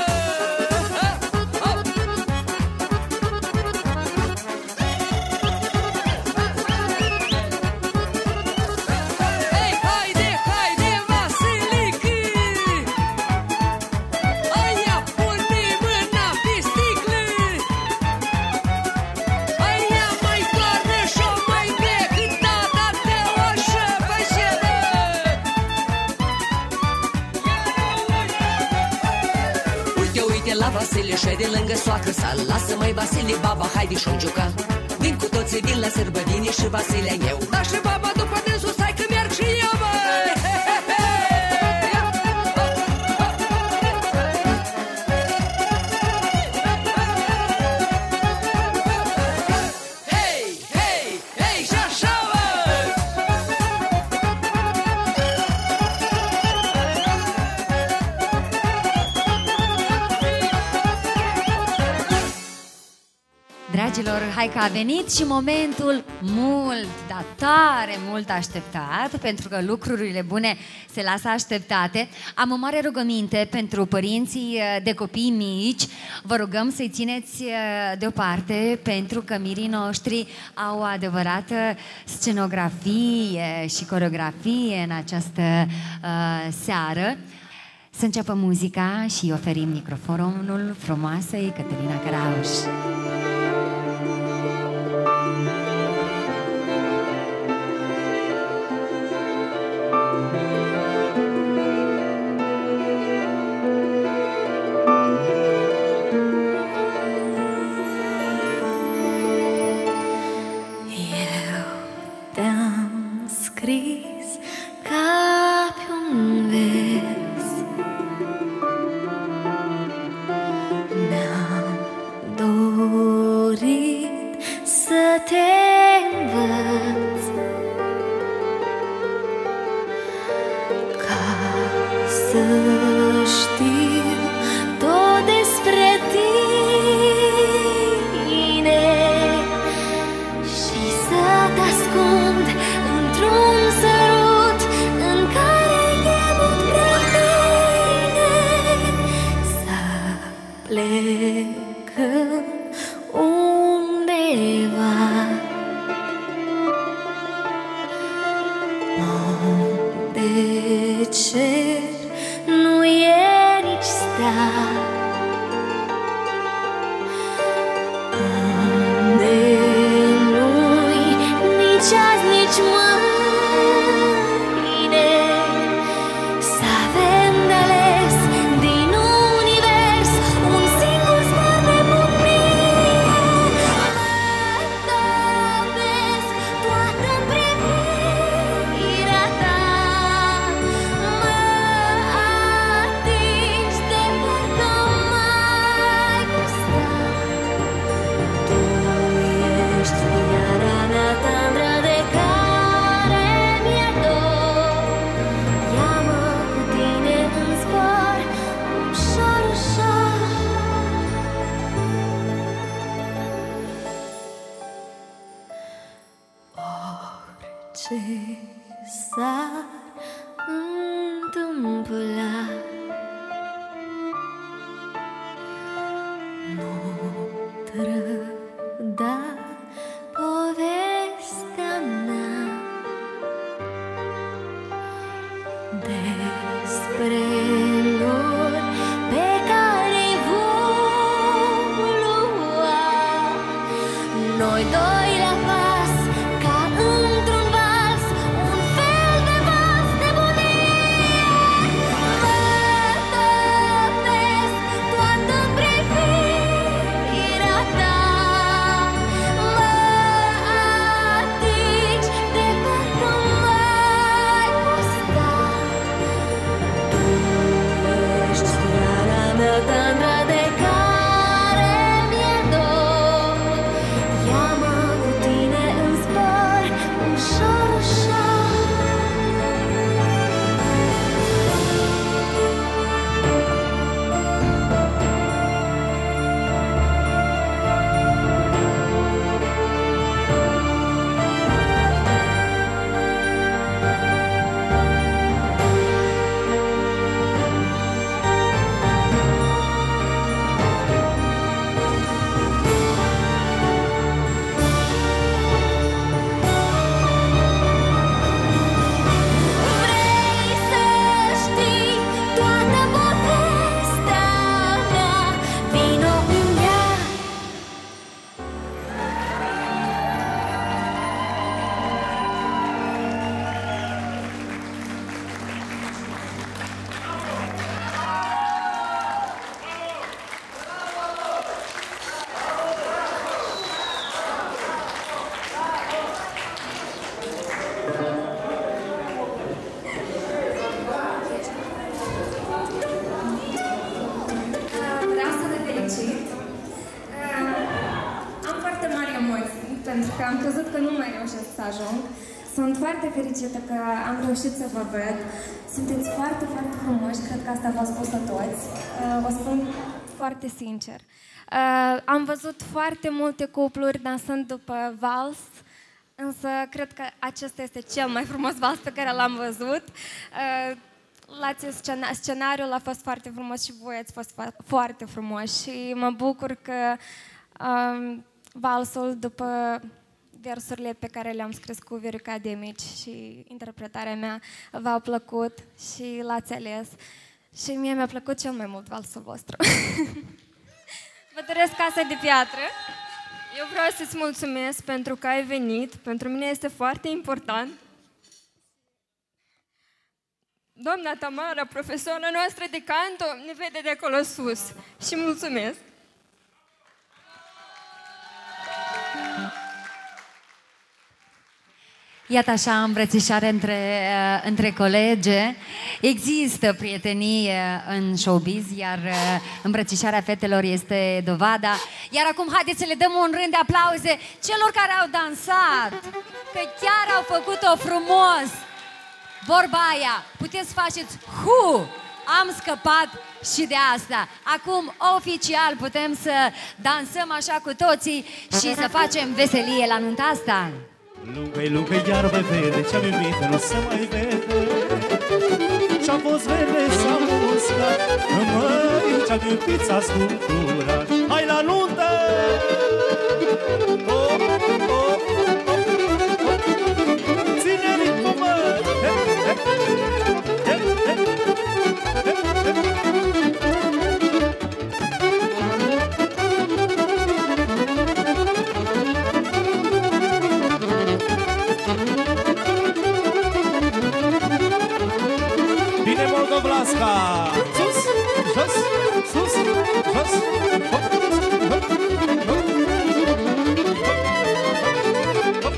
La Vasile și de lângă soacră sa. Lasă mai Vasile, baba, haide și-o juca. Vin cu toții, vin la sârbă, vine și Vasile eu. Dar și baba după dânsul, stai că merg și eu, băi! Hei, hei, hei, și așa, băi! Dragilor, hai că a venit și momentul mult, dar tare mult așteptat, pentru că lucrurile bune se lasă așteptate. Am o mare rugăminte pentru părinții de copii mici. Vă rugăm să-i țineți deoparte, pentru că mirii noștri au o adevărată scenografie și coreografie în această uh, seară. Să înceapă muzica și oferim microfonul frumoasei Cătălina Cărauș. Te-am scris ca pe un vers. Mi-am dorit să te învăț ca să știu tot despre tine și să te ascund într-un sărut în care e mult prea bine. Să plecăm undeva unde cer nu e nici stea, unde nu-i nici azi, nici mâine. Să avem de ales din univers un singur zbor nebun mie. Mă topesc toată-n privirea ta, mă atingi de parcă m-ai gustat. Tu ești fiara mea tandră de care mi-e dor. Ia-mă cu tine în zbor, ușor, ușor. Orice s-ar întâmpla, nu trăda povestea mea despre nori pe care-i vom lua noi doi la pas, ca într-un vals, un fel de vals de bunie. Mă topesc toată-n privirea ta, mă atingi de parcă m-ai gustat. Tu ești fiara mea tandră de care mi-e dor. Ia-mă cu tine în zbor, ușor, ușor. Vrei să știi toată povestea mea? Vino în ea. Vreau să te felicit. Am foarte mari emoții, pentru că am crezut că nu mai reușesc să ajung. Sunt foarte fericită că am reușit să vă văd. Sunteți foarte, foarte frumoși, cred că asta v-au spus-o toți. O spun foarte sincer. Am văzut foarte multe cupluri dansând după vals, însă cred că acesta este cel mai frumos vals pe care l-am văzut. La scena scenariul a fost foarte frumos și voi ați fost foarte frumoși și mă bucur că um, valsul după versurile pe care le-am scris cu Viorica Demici și interpretarea mea v-a plăcut și l-ați ales. Și mie mi-a plăcut cel mai mult valsul vostru. Vă doresc Casa de Piatră. Eu vreau să-ți mulțumesc pentru că ai venit. Pentru mine este foarte important. Doamna Tamara, profesoara noastră de canto, ne vede de acolo sus. Și mulțumesc! Iată așa, îmbrățișare între, uh, între colege. Există prietenie în showbiz, iar uh, îmbrățișarea fetelor este dovada. Iar acum haideți să le dăm un rând de aplauze celor care au dansat, că chiar au făcut-o frumos. Vorba aia, puteți să faceți hu, am scăpat și de asta. Acum, oficial, putem să dansăm așa cu toții și să facem veselie la nunta asta. Lungă-i lungă iarbă verde, ce-am iubit nu se mai vede. Ce-a fost verde s-a uscat, măi, ce-am iubit s-a scuturat. Hai la nuntă! Oh, oh, oh, oh. Ține ritmul, mă! He, he, he, he, he, he, he. Bine, Moldovlasca! Sus, jos, sus, jos, hop, hop, hop, hop.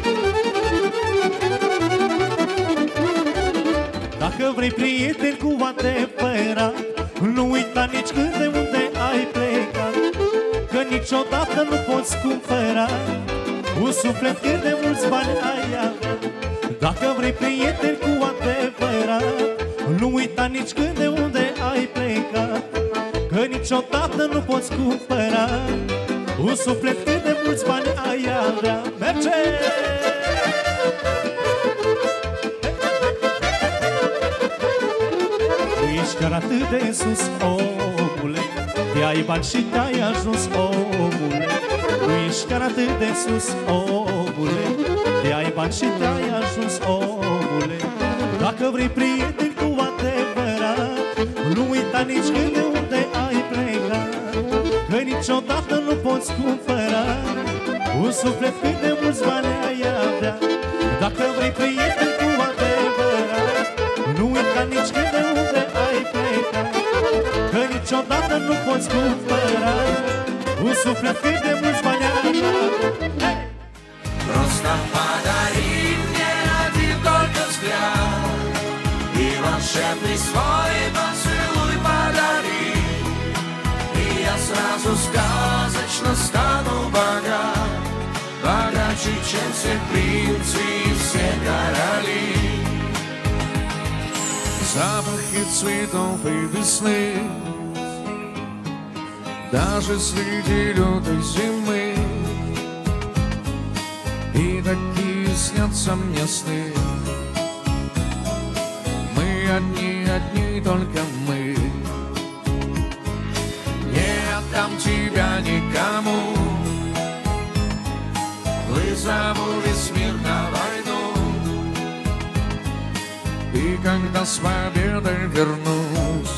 Dacă vrei prieteni cu adevărat, nu uita nici când de unde ai plecat, că niciodată nu poți cumpăra un suflet cât de mulți bani ai avea. Dacă vrei prieteni cu adevărat, nu uita nici când de unde ai plecat, că niciodată nu poți cumpăra un suflet cât de mulți bani ai avea. Merge! Tu ești chiar atât de sus, omule, te-ai bani și te-ai ajuns, omule. Tu ești chiar atât de sus, omule, te-ai bani și te-ai ajuns, omule. Dacă vrei prieteni cu adevărat, nu uita nici când de unde ai plecat, că niciodată nu poți cumpăra un suflet cât de mulți bani ai avea. Dacă vrei prieteni cu adevărat, nu uita nici când de unde ai plecat, că niciodată nu poți cumpăra un suflet cât de mulți bani ai avea. Hey! Просто подари мне один только взгляд и волшебный свой поцелуй подари, и я сразу сказочно стану богат, богаче, чем все принцы и все короли. Запахи цветов и весны, даже среди лютой зимы, и такие снятся мне сны. Мы одни, одни только мы. Не отдам тебя никому, вызову весь мир на войну, и когда с победой вернусь,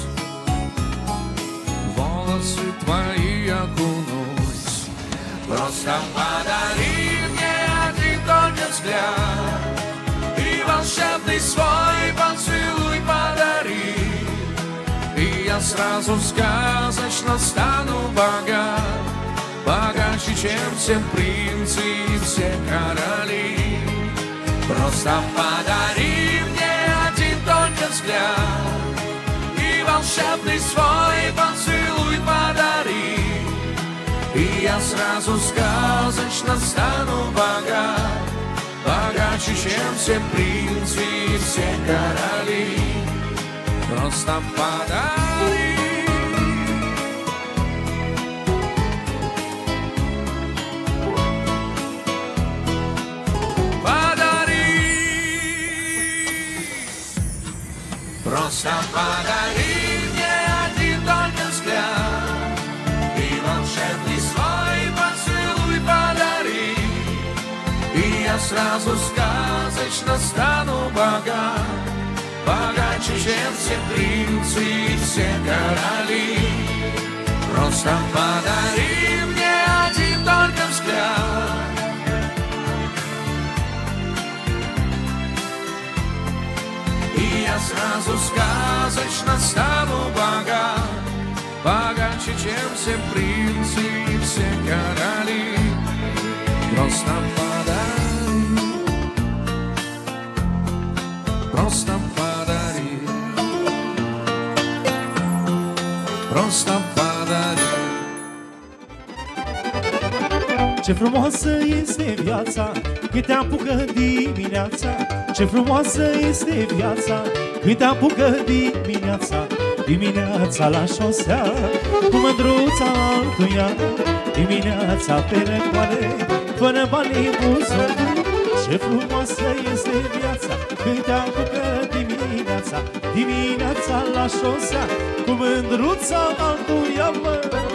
волосы твои окунусь. Просто подари мне один только взгляд и волшебный свой поцелуй подари, и я сразу сказочно стану богат, богаче, чем все принцы и все короли. Просто подари мне один только взгляд и волшебный свой поцелуй подари, и я сразу сказочно стану богат, богаче, чем все принцы и все короли. Просто подари. Подари. Просто подари мне один только взгляд и волшебный свой поцелуй подари, и я сразу сказочно стану богат, богаче, чем все принцы и все короли. Просто подари мне один только взгляд и я сразу сказочно стану богат, богаче, чем все принцы и все короли. Просто подари. prosta padarie, prosta padarie. Ce frumoasă este viața când te apucă dimineața. Ce frumoasă este viața când te apucă dimineața. Dimineața la șosea cu mândruța altuia. Dimineața pe răcoare fără bani în buzunar. Ce frumoasă este viața când te apucă dimineața. Dimineața la șosea cu mândruța altuia, mă.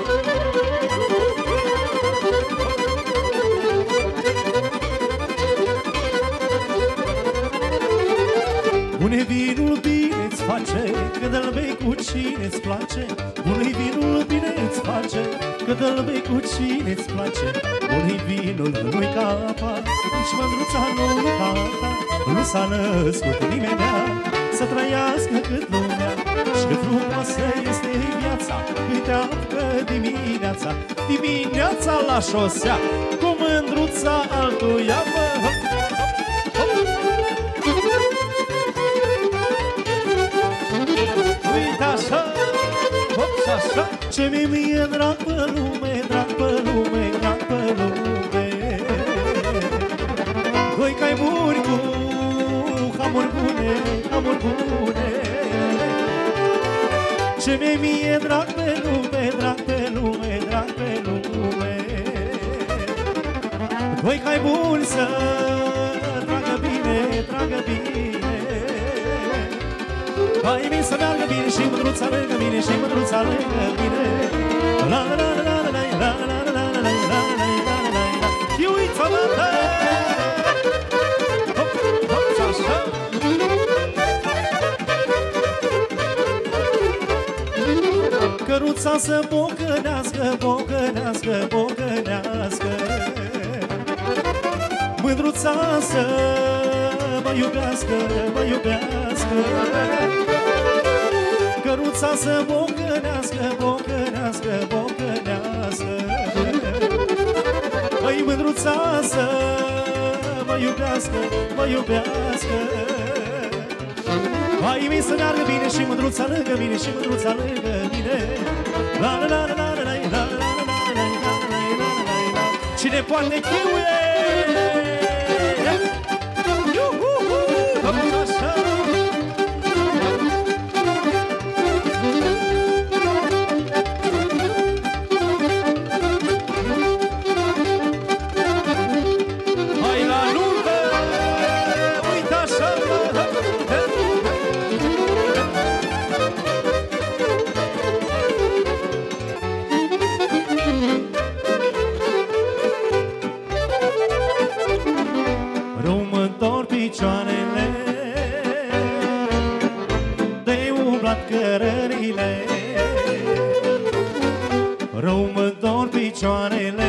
Bune vinul bine-ți face când îl bei cu cine-ți place. Bune vinul bine-ți face când îl bei cu cine-ți place. Bune vinul nu-i ca apa, nici mândruța nu-i ca apa. Nu s-a născut nimenea să trăiască cât lumea. Ce frumoasă este viața când te apucă dimineața. Dimineața la șosea cu mândruța altuia, mă. Așa, hop și așa. Ce mi-e mie drag pe lume, drag pe lume, drag pe lume. Doi cai buni cu hamuri bune, hamuri bune. Ce mi-e mie drag pe lume, drag pe lume, drag pe lume. Doi cai buni să tragă bine, tragă bine. Hai mi să meargă bine și mândruța lângă mine, și mândruța lângă mine. La la la la la la la la la la la la la la la la. Iuița-mă, da! Hop, hop, și așa. Căruța să bocănească, bocănească, bocănească. Mândruța să mă iubească, mă iubească. Căruța să bocănească, bocănească, bocănească. Măi mândruța să mă iubească, mă iubească. Hai mi să meargă bine și mândruța lângă mine, și mândruța lângă mine. La la la la la la la la la la la la la la. Cine poate chiuie? Picioarele de umblat cărările, rău mă-ndor picioarele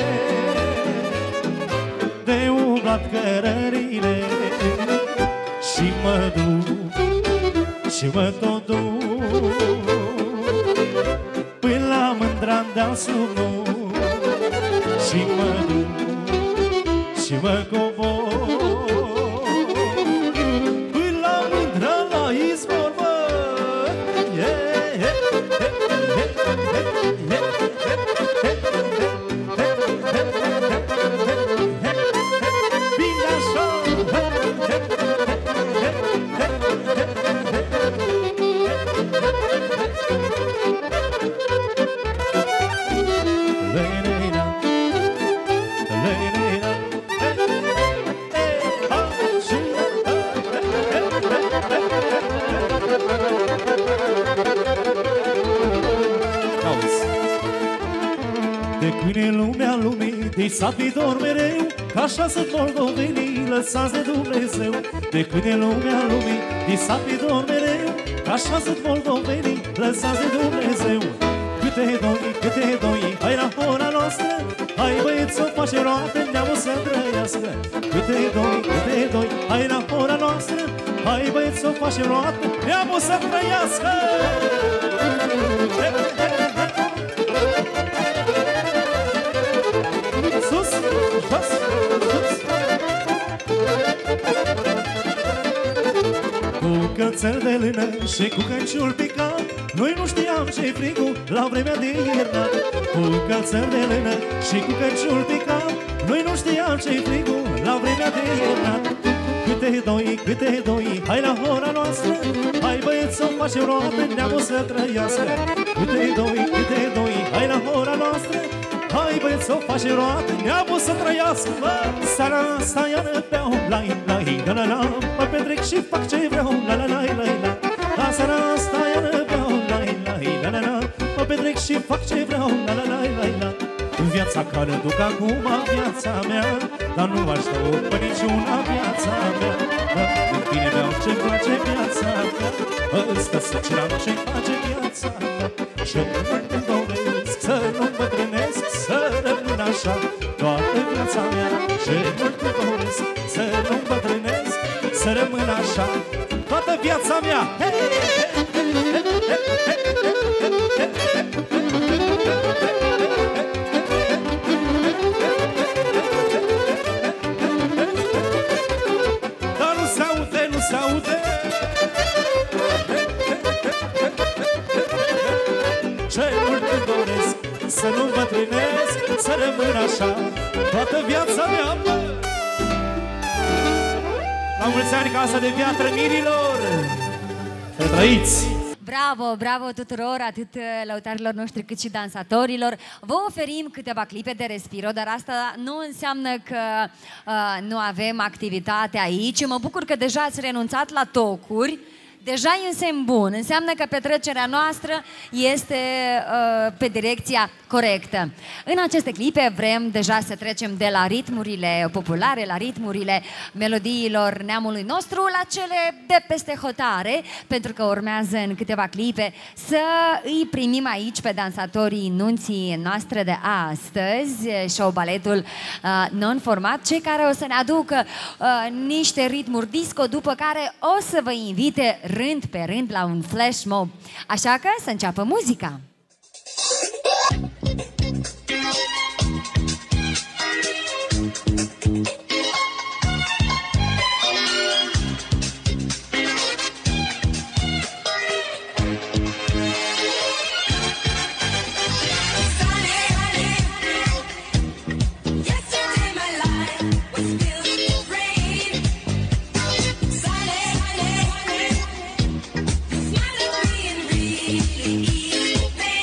de umblat cărările. Și mă duc, și mă tot duc până la Mândra de-al Sunu. Și mă duc, și mă cobor de sat mi dor mereu, că așa sunt moldovenii lăsați de Dumnezeu. De când e lumea lumii, de sat mi dor mereu, că așa sunt moldovenii lăsați de Dumnezeu. Câte doi, câte doi, hai la ora noastră, hai băieți să facem roată, neamul să trăiască. Câte doi, câte doi, hai la ora noastră, hai băieți să facem roată, neamul să trăiască. Sus, jos, sus. încălțări de lână și cu căciul picat. Noi nu știam ce-i frigul la vremea de iernă. Cu încălțări de lână și cu căciul picat. Noi nu știam ce-i frigul la vremea de iernă. Câte doi, câte doi, hai la ora noastră. Hai băieți să facem roată, neamul să trăiască. Câte doi, câte doi, hai la ora noastră. Hai băieți să facem roată, neamul să trăiască. Seara asta iară beau, lai, lai, la la la. Mă petrec și fac ce vreau, la la la la la. La seara asta iară beau, lai, lai, la la la. Mă petrec și fac ce vreau, la la la la la. Viața care duc acum, viața mea, dar nu aș dă pe niciuna viața mea. În bine beau ce-mi place viața mea, ăsta să ceram ce-mi face viața mea. Și nu-mi doresc să nu-mi bătrânesc, să rămân așa toată viața mea. Și nu-mi doresc să nu-mi bătrânesc, să rămân așa toată viața mea. Ce mult îmi doresc să nu îmbătrânesc, să rămân așa toată viața mea, bă! La mulți ani, Casa de Piatră Mirilor! Să trăiți! Bravo, bravo tuturor, atât lăutarilor noștri cât și dansatorilor. Vă oferim câteva clipe de respiro, dar asta nu înseamnă că uh, nu avem activitate aici. Mă bucur că deja ați renunțat la tocuri. Deja e un semn bun, înseamnă că petrecerea noastră este uh, pe direcția corectă. În aceste clipe vrem deja să trecem de la ritmurile populare, la ritmurile melodiilor neamului nostru, la cele de peste hotare, pentru că urmează în câteva clipe să îi primim aici pe dansatorii nunții noastre de astăzi, show-baletul uh, non-format, cei care o să ne aducă uh, niște ritmuri disco, după care o să vă invite rând pe rând la un flash mob. Așa că să înceapă muzica! Smile at me and really easy, baby.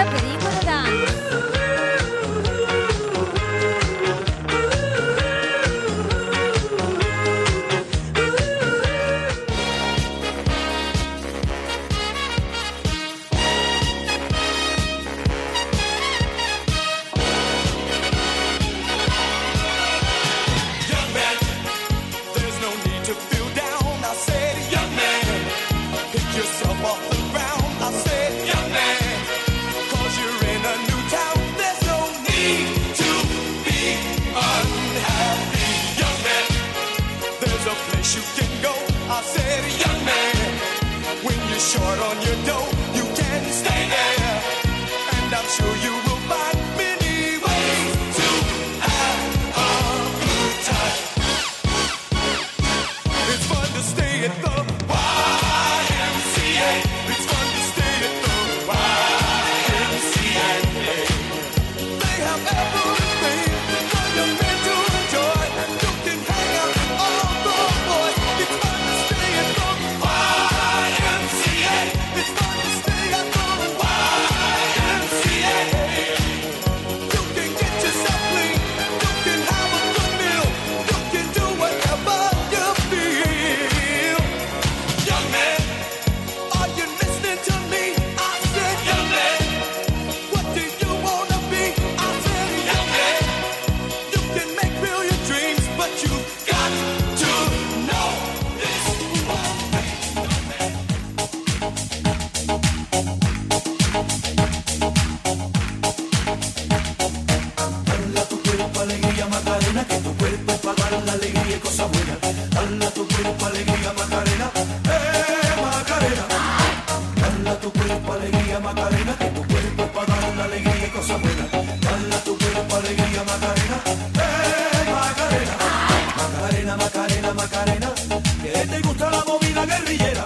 Maria Pericolo Dan. Young man, there's no need to feel down. I said, young man, pick yourself off the ground. I said, young man, cause you're in a new town. There's no need to be unhappy. Young man, there's a place you can go. I said, young man, when you're short on your dough, you can stay there. And I'm sure you will find many ways to have a good time. It's fun to stay at the Y M C A. It's fun to stay at the Y M C A. They have everything for young men to enjoy. You can hang out with all the boys. It's fun to stay at the Y M C A. It's fun to stay at the Y M C A. You can get yourself clean. You can have a good meal. You can do whatever you feel. Young man, are you listening to me? I said, young man, what do you wanna be? I said, young man, you can make real your dreams, but you got to know this one Dala tu cuerpo alegría Macarena, que tu cuerpo es para dar la alegría y cosas buenas. Dala tu cuerpo alegría Macarena, eh Macarena. Dala tu cuerpo alegría Macarena, que tu cuerpo es para dar la alegría y cosas buenas. Dala tu cuerpo alegría Macarena, eh Macarena. Macarena, Macarena, Macarena, que te gusta la movida guerrillera.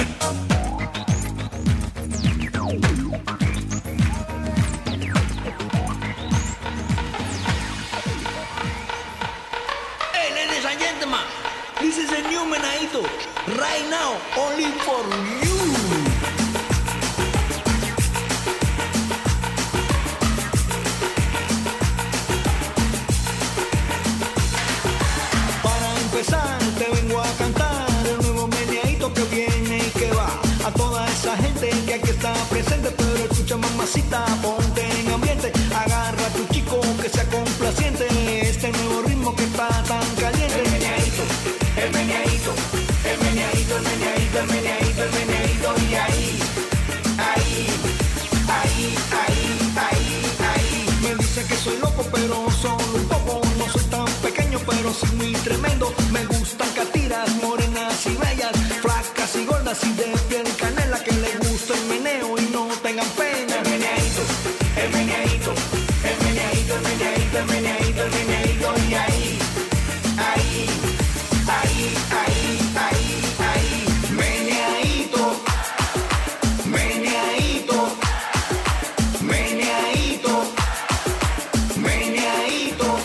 Hey, ladies and gentlemen, this is a new Menaito, right now, only for you. Para empezar, te vengo a cantar el nuevo meneadito que viene y que va. A toda esa gente que aquí está presente, pero escucha mamacita, ponte en ambiente. Agarra a tu chico que sea complaciente. Este nuevo ritmo que está tan caliente. El meneadito, el meneadito, el meneadito, el meneadito, el meneadito, el meneadito. Y ahí, ahí, ahí, ahí, ahí, ahí. Me dice que soy loco, pero solo un poco. No soy tan pequeño, pero sí muy tremendo. Me gustan catiras, morenas y bellas, flacas y gordas y de piel canela, que le gusta el meneo y no tengan pena. El meneadito, el meneadito, el meneadito, el meneadito, el meneadito, el meneadito. Y ahí, ahí, ahí, ahí, ahí, ahí. Meneadito, meneadito, meneadito, meneadito.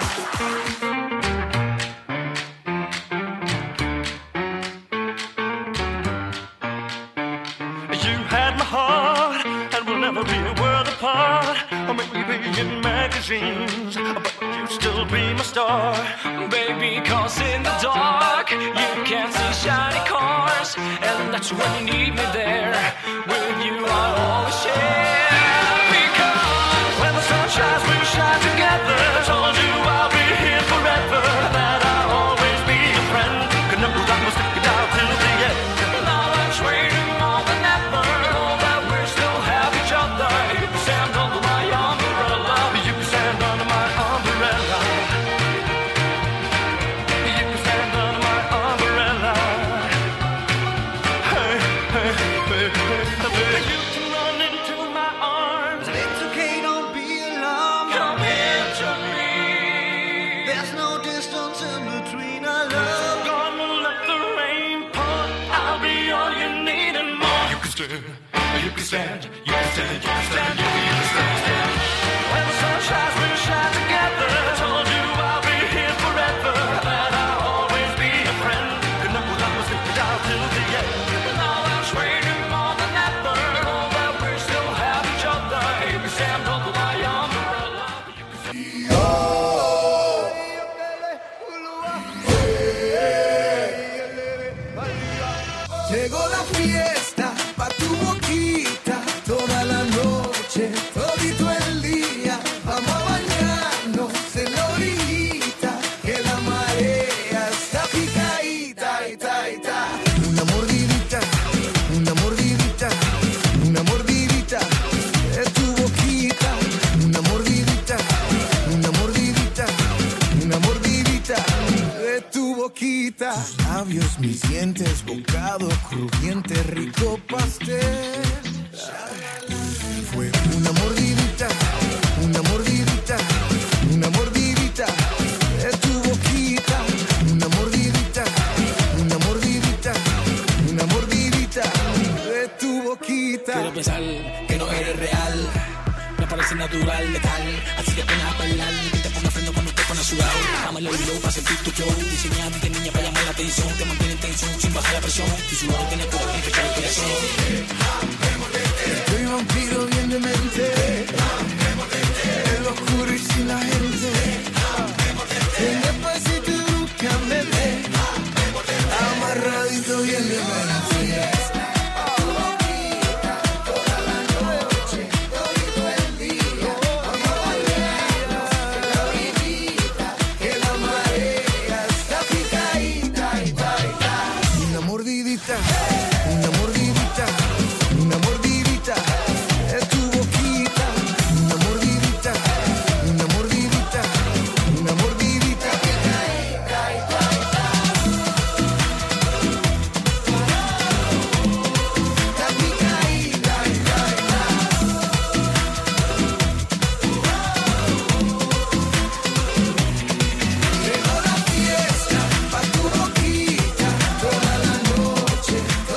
You had my heart, and we'll never be a world apart. Or maybe in magazines, but you still be my star. Baby, cause in the dark you can't see shiny cars, and that's when you need me there. With you I'll always share. Because when the sun shines, we shine together. Told you I'll be here forever, that I'll always be your friend. Could never I must stick it out till the end. Now I'm waiting more than ever, know that we still have each other. You can stand under my umbrella. You can stand under my umbrella. You can stand under my umbrella. Hey, hey, hey, hey, hey. You can run into my arms. It's okay, don't be alarmed. Come here to me. There's no distance in between our love. Gonna let the rain pour. I'll be all you need and more. You can stand, you can stand, you can stand, you can stand, you can, you can stand. When the sun shines, we shine together. Told you I'll be here forever, that I'll always be your friend. Could never I must stick it out till the end. Now I'm waiting more than ever, know that we still have each other. mordidita. Tus labios, mis dientes, bocado crujiente, rico pastel. Fue una mordidita, una mordidita, una mordidita de tu boquita. Una mordidita, una mordidita, una mordidita de tu boquita. Quiero pensar que no eres real, me parece natural, letal, así que ven a bailar, que te ponga freno cuando te pones sudado. Dámelo y luego para sentir tu flow, diseñado de niña para llamar la atención, te mantiene en tensión sin bajar la presión, tu sudor tiene poder que infectar el corazón. Estoy vampiro bien demente, el oscuro y sin la gente. En despacito y bruscamente, amarradito bien demente. Una mordidita, una mordidita de tu boquita. Una mordidita, una mordidita, una mordidita. Llegó la fiesta pa' tu boquita, toda la noche.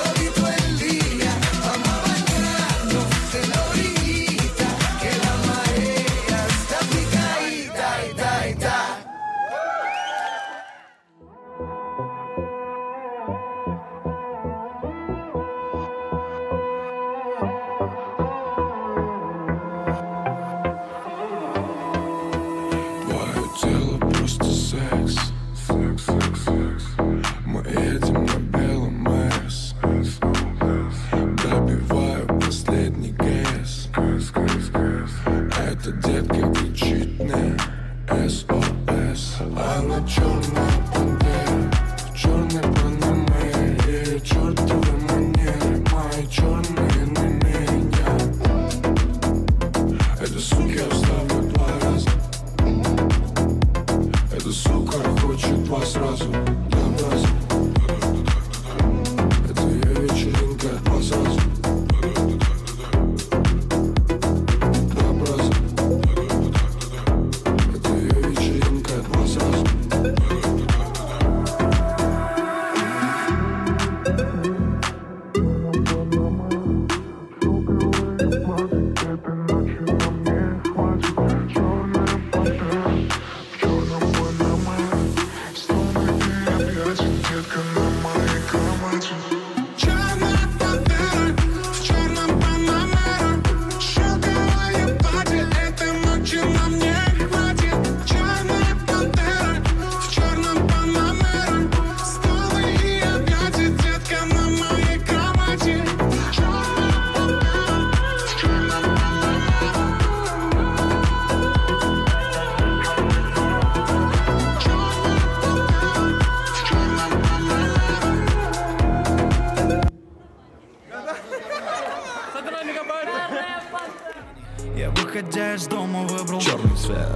Я, выходя из дома, выбрал черный цвет.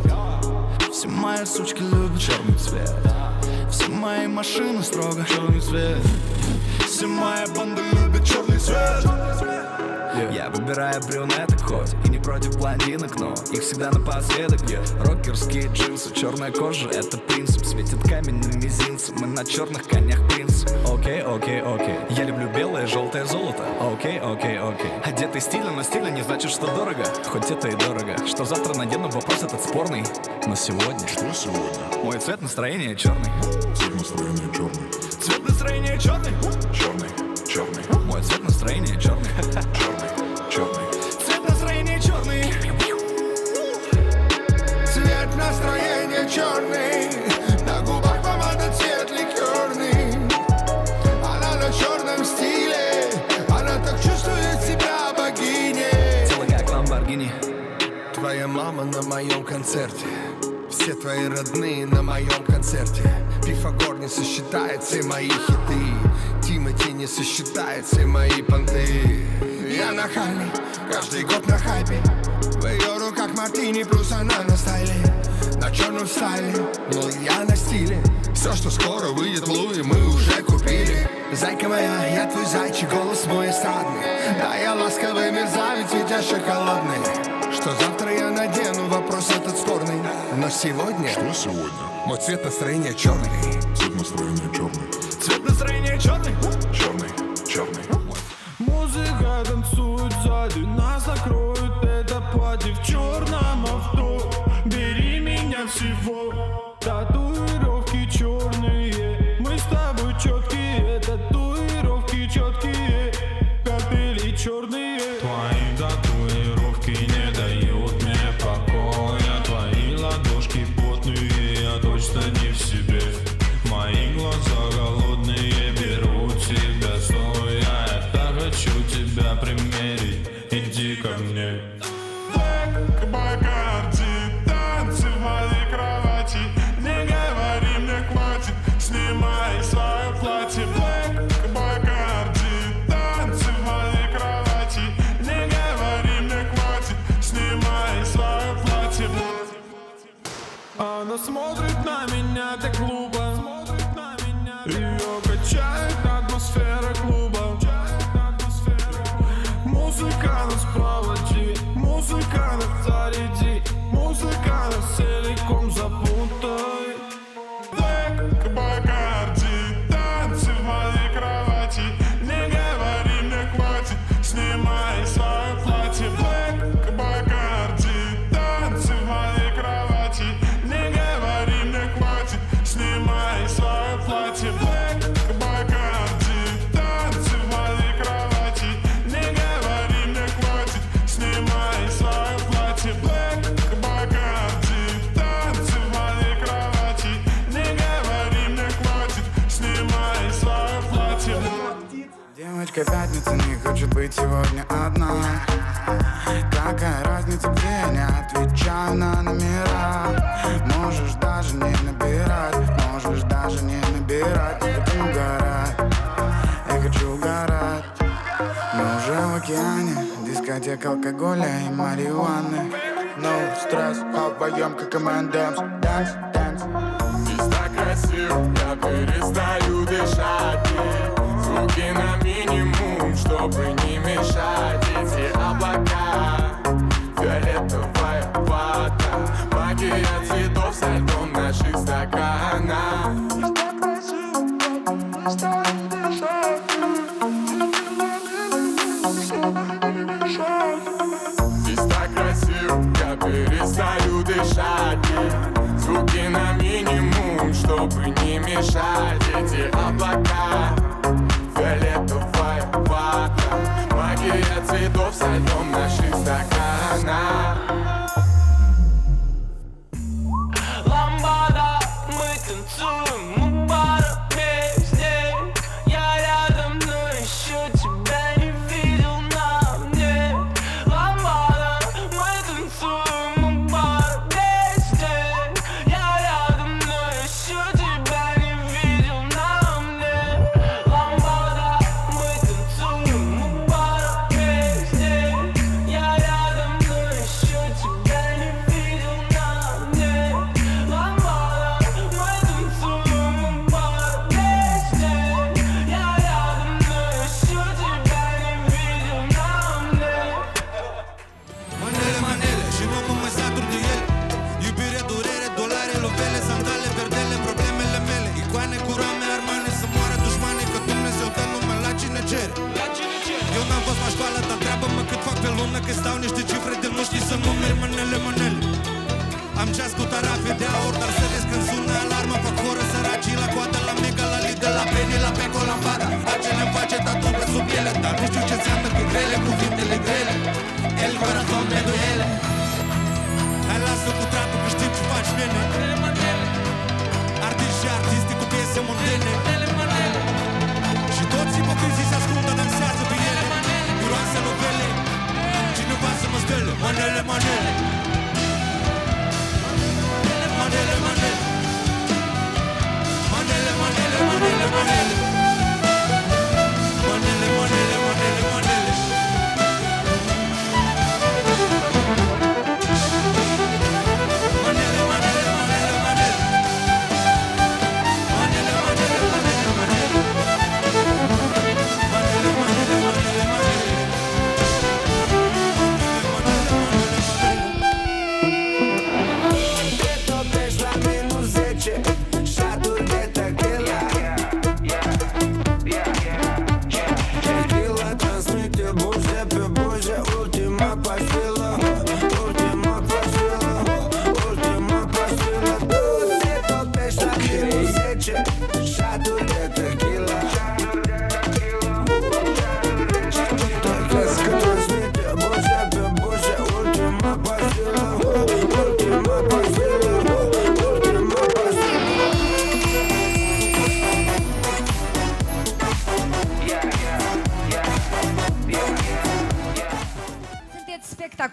Все мои сучки любят черный цвет. Все мои машины строго черный цвет. Все мои банды любят черный цвет. Yeah. Я выбираю брюнеток хоть и не против блондинок, но их всегда напоследок. Yeah. Рокерские джинсы, черная кожа — это принцип. Светит камень на мизинце, мы на черных конях принц. Окей, окей, окей. Я люблю белое, желтое золото. Окей, окей, окей. Одетый стильно, но стильно не значит, что дорого. Хоть это и дорого. Что завтра надену, вопрос этот спорный. Но сегодня... Что сегодня? Мой цвет настроения черный. Цвет настроения черный. Цвет настроения черный. Черный, черный. Мой цвет настроения черный. Черный, черный. Цвет настроения черный. Цвет настроения черный. На губах помада цвет ликерный. Она на черном стиле. Она так чувствует себя богиней. Тело как Ламборгини. Твоя мама на моем концерте. Все твои родные на моем концерте. Пифагор не сосчитает все мои хиты. Тимати не сосчитает все мои понты. Я нахальный, каждый год на хайпе. В ее руках мартини, плюс она на стайле. на черном стайле, но я на стиле. Все, что скоро выйдет в Луи, мы уже купили. Зайка моя, я твой зайчик, голос мой эстрадный. Да, я ласковый мерзавец, ведь я шоколадный. Что завтра я надену, вопрос этот спорный. Но сегодня... Что сегодня? Мой цвет настроения черный. Цвет настроения черный. Цвет настроения черный. Черный, черный. Музыка танцует сзади, нас накроют это платье в черном авто. Бери меня всего, татуировки черные. Мы с тобой четкие, татуировки четкие, капели черные. Твои татуировки не дают мне покоя. Твои ладошки потные, я точно не в себе. Мои глаза голодные, берут тебя стоя. Хочу тебя примерить, иди ко мне. Black Bacardi, танцы в моей кровати. Не говори мне хватит, снимай свое платье. Black Bacardi, танцы в моей кровати. Не говори мне хватит, снимай свое платье. Она смотрит на меня так глупо. Ее качает атмосфера клуба. Музыка нас проводи, музыка нас заряди, музыка нас целиком запутай. Black Bacardi, танцы в моей кровати. Не говори мне хватит, снимай свое платье. Black Bacardi, танцы в моей кровати. Не говори мне хватит, снимай свое платье. Black Bacardi, танцы в моей кровати. Не говори мне хватит, снимай свое платье. Black Bacardi, танцы в моей кровати. Не говори мне хватит, снимай свое платье. Девочка пятница не хочет быть сегодня одна. Какая разница, где я не отвечаю на номера. Можешь даже не набирать, можешь даже не набирать. Я хочу угорать, я хочу угорать. Мы уже в океане, дискотека алкоголя и марихуаны. No стресс, обоем как эм энд эмс. Dance, dance. Здесь так красиво, я перестаю дышать. Звуки на минимум, чтобы не мешать. Эти облака, фиолетовая вода, магия цветов со льдом наших стаканах. Здесь так красиво, я перестаю дышать. Звуки на минимум, чтобы не мешать. Эти облака, фиолетовая вода, магия цветов со льдом наших стаканах. Ламбада, мы танцуем, мы пара песней. Я рядом, но еще тебя не видел на мне. Ламбада, мы танцуем, мы пара песней. Я рядом, но еще тебя не видел на мне. Ламбада, мы танцуем, мы пара песней. Я рядом, но еще тебя не видел на мне. Ламбада, мы танцуем, мы пара песней. Я рядом, но еще тебя не видел на мне. Manele, manele, și nu mă mai satur de ele. Iubire, durere, dolare, lovele, sandale, verdele, problemele mele. Icoane cu rame, armane, să moară dușmane, că Dumnezeu dă nume la cine cere. Eu n-am fost la școală, dar întreabă-mă cât fac pe lună, că stau niște cifre de nu știi să numeri. Manele, manele. Am ceas cu tarafe de aur, dar să vezi când sună alarma. Fac horă săracii la coadă, la mega, la Lidl, la Penny, la Peco, la Bada. Altcele-mi face tatu pe sub ele, dar nu știu ce înseamnă că grele, cuvintele grele. El corazon de duele. Hai lasă cu trapul că știi ce faci, nene. Artiști și artisti cu piese mondene. Și toți ipocrizii se ascundă, dansează pe ele. Miroase novele, cineva să mă stele. Manele, manele. Manele, manele. Manele, manele, manele, manele. Manele, manele, manele, manele. Manele,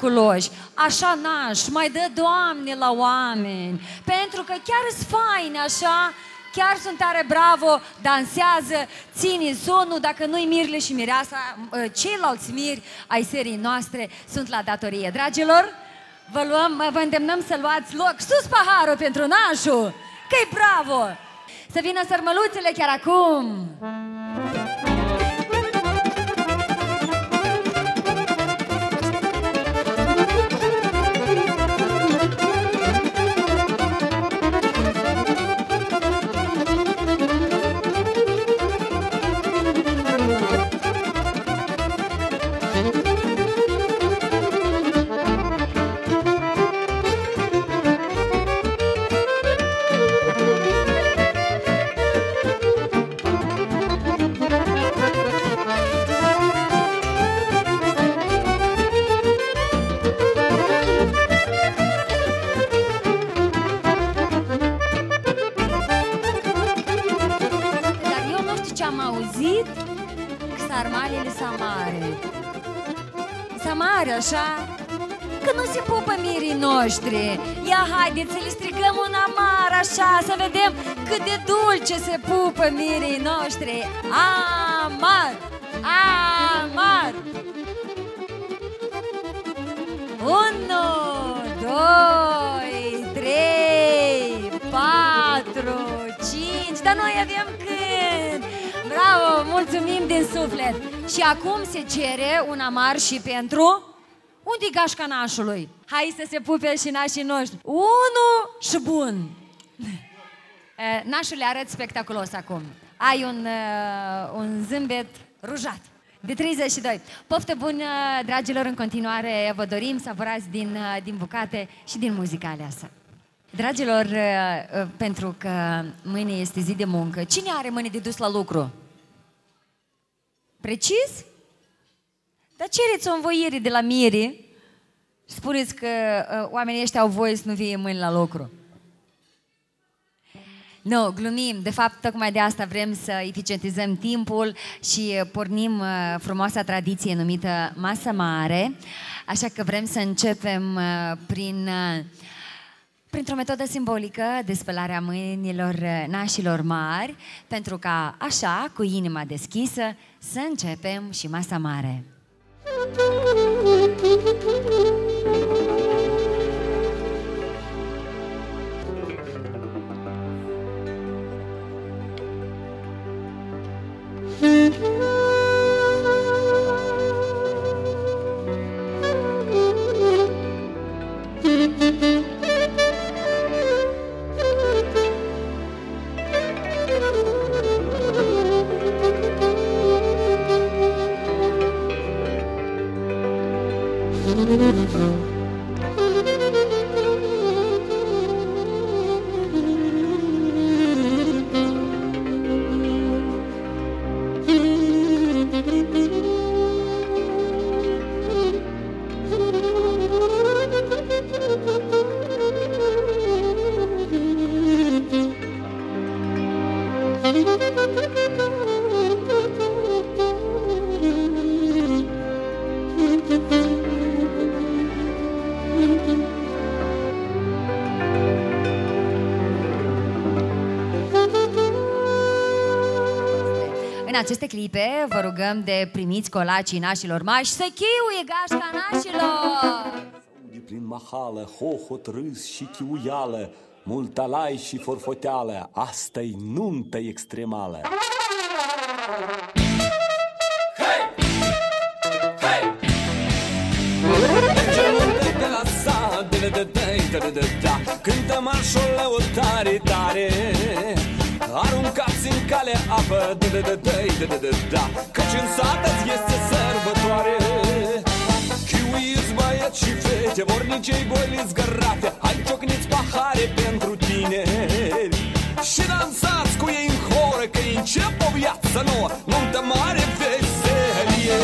spectaculoși. Așa naș, mai dă Doamne la oameni. Pentru că chiar sunt faini așa, chiar sunt tare bravo, dansează, ține zonul, dacă nu-i Mirle și Mireasa, ceilalți miri ai serii noastre sunt la datorie. Dragilor, vă luăm, vă îndemnăm să luați loc. Sus paharul pentru nașul, că-i bravo! Să vină sărmăluțele chiar acum! Așa, că nu se pupă mirii noștri. Ia haideți să le strigăm un amar așa, să vedem cât de dulce se pupă mirii noștri. Amar, amar. Unu, doi, trei, patru, cinci. Dar noi avem cânt. Bravo, mulțumim din suflet. Și acum se cere un amar și pentru... Unde-i gașca nașului? Hai să se pupe și nașii noștri. Unu și bun. Nașul le arăt spectaculos acum. Ai un, un zâmbet rujat. De treizeci și doi. Poftă bună, dragilor, în continuare vă dorim să avurați din, din bucate și din muzica aleasă. Dragilor, pentru că mâine este zi de muncă, cine are mâine de dus la lucru? Precis? Dar cereți o învoire de la Miri și spuneți că uh, oamenii ăștia au voie să nu fie mâini la lucru. Nu, glumim. De fapt, tocmai de asta vrem să eficientizăm timpul și pornim uh, frumoasa tradiție numită Masă Mare. Așa că vrem să începem uh, prin... Uh, printr-o metodă simbolică de spălarea mâinilor nașilor mari, pentru ca așa, cu inima deschisă, să începem și Masa Mare. În aceste clipe vă rugăm de primiți colacii nașilor mari și să chiuie gașca nașilor! Prin mahală, hohot, râs și chiuială, mult alai și forfoteală, asta-i nuntă extremală. De la sat, de de de de da, cântă marșul lăutare tare, aruncați în cale apă, de de de de de de da, căci în sat azi este sărbătoare. Chiuiți băieți și fete, vornicei goli zgărate, hai ciocniți pahare pentru tineri și dansați cu ei în horă, că încep o viață nouă, nuntă mare veselie.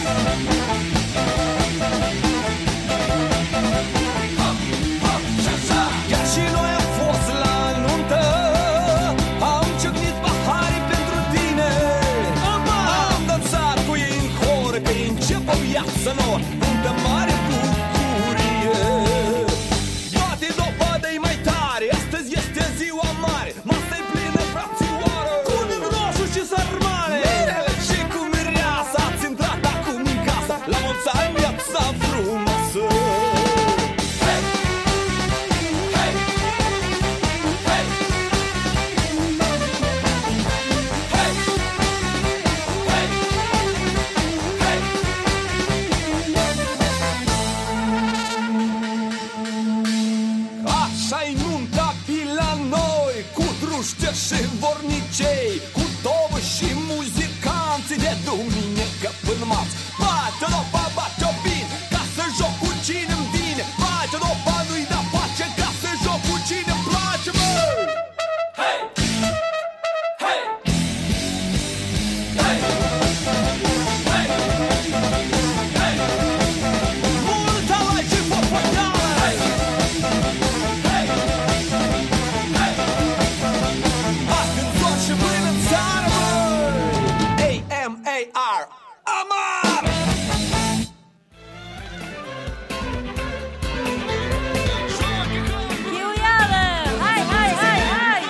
Chiar și noi am fost la nuntă, am ciocnit pahare pentru tine, am dansat cu ei în horă, că încep o viață nouă, nuntă mare bucurie. bruște și vornicei, cu două și muzicanții de duminică până marți. Bate dopa, bate-o bine, ca să joc cu cine-mi vine. Bate dopa, nu-i da pace, ca să joc cu cine-mi place, mă! Hei! Hei! Hei! Hei! Hei! Multă lai și popoteală! Hei! Hei! Hei! Bacă-n zor și mâine-n țară, măi! A M A R Amar! Chiuială! Hai, hai, hai, hai!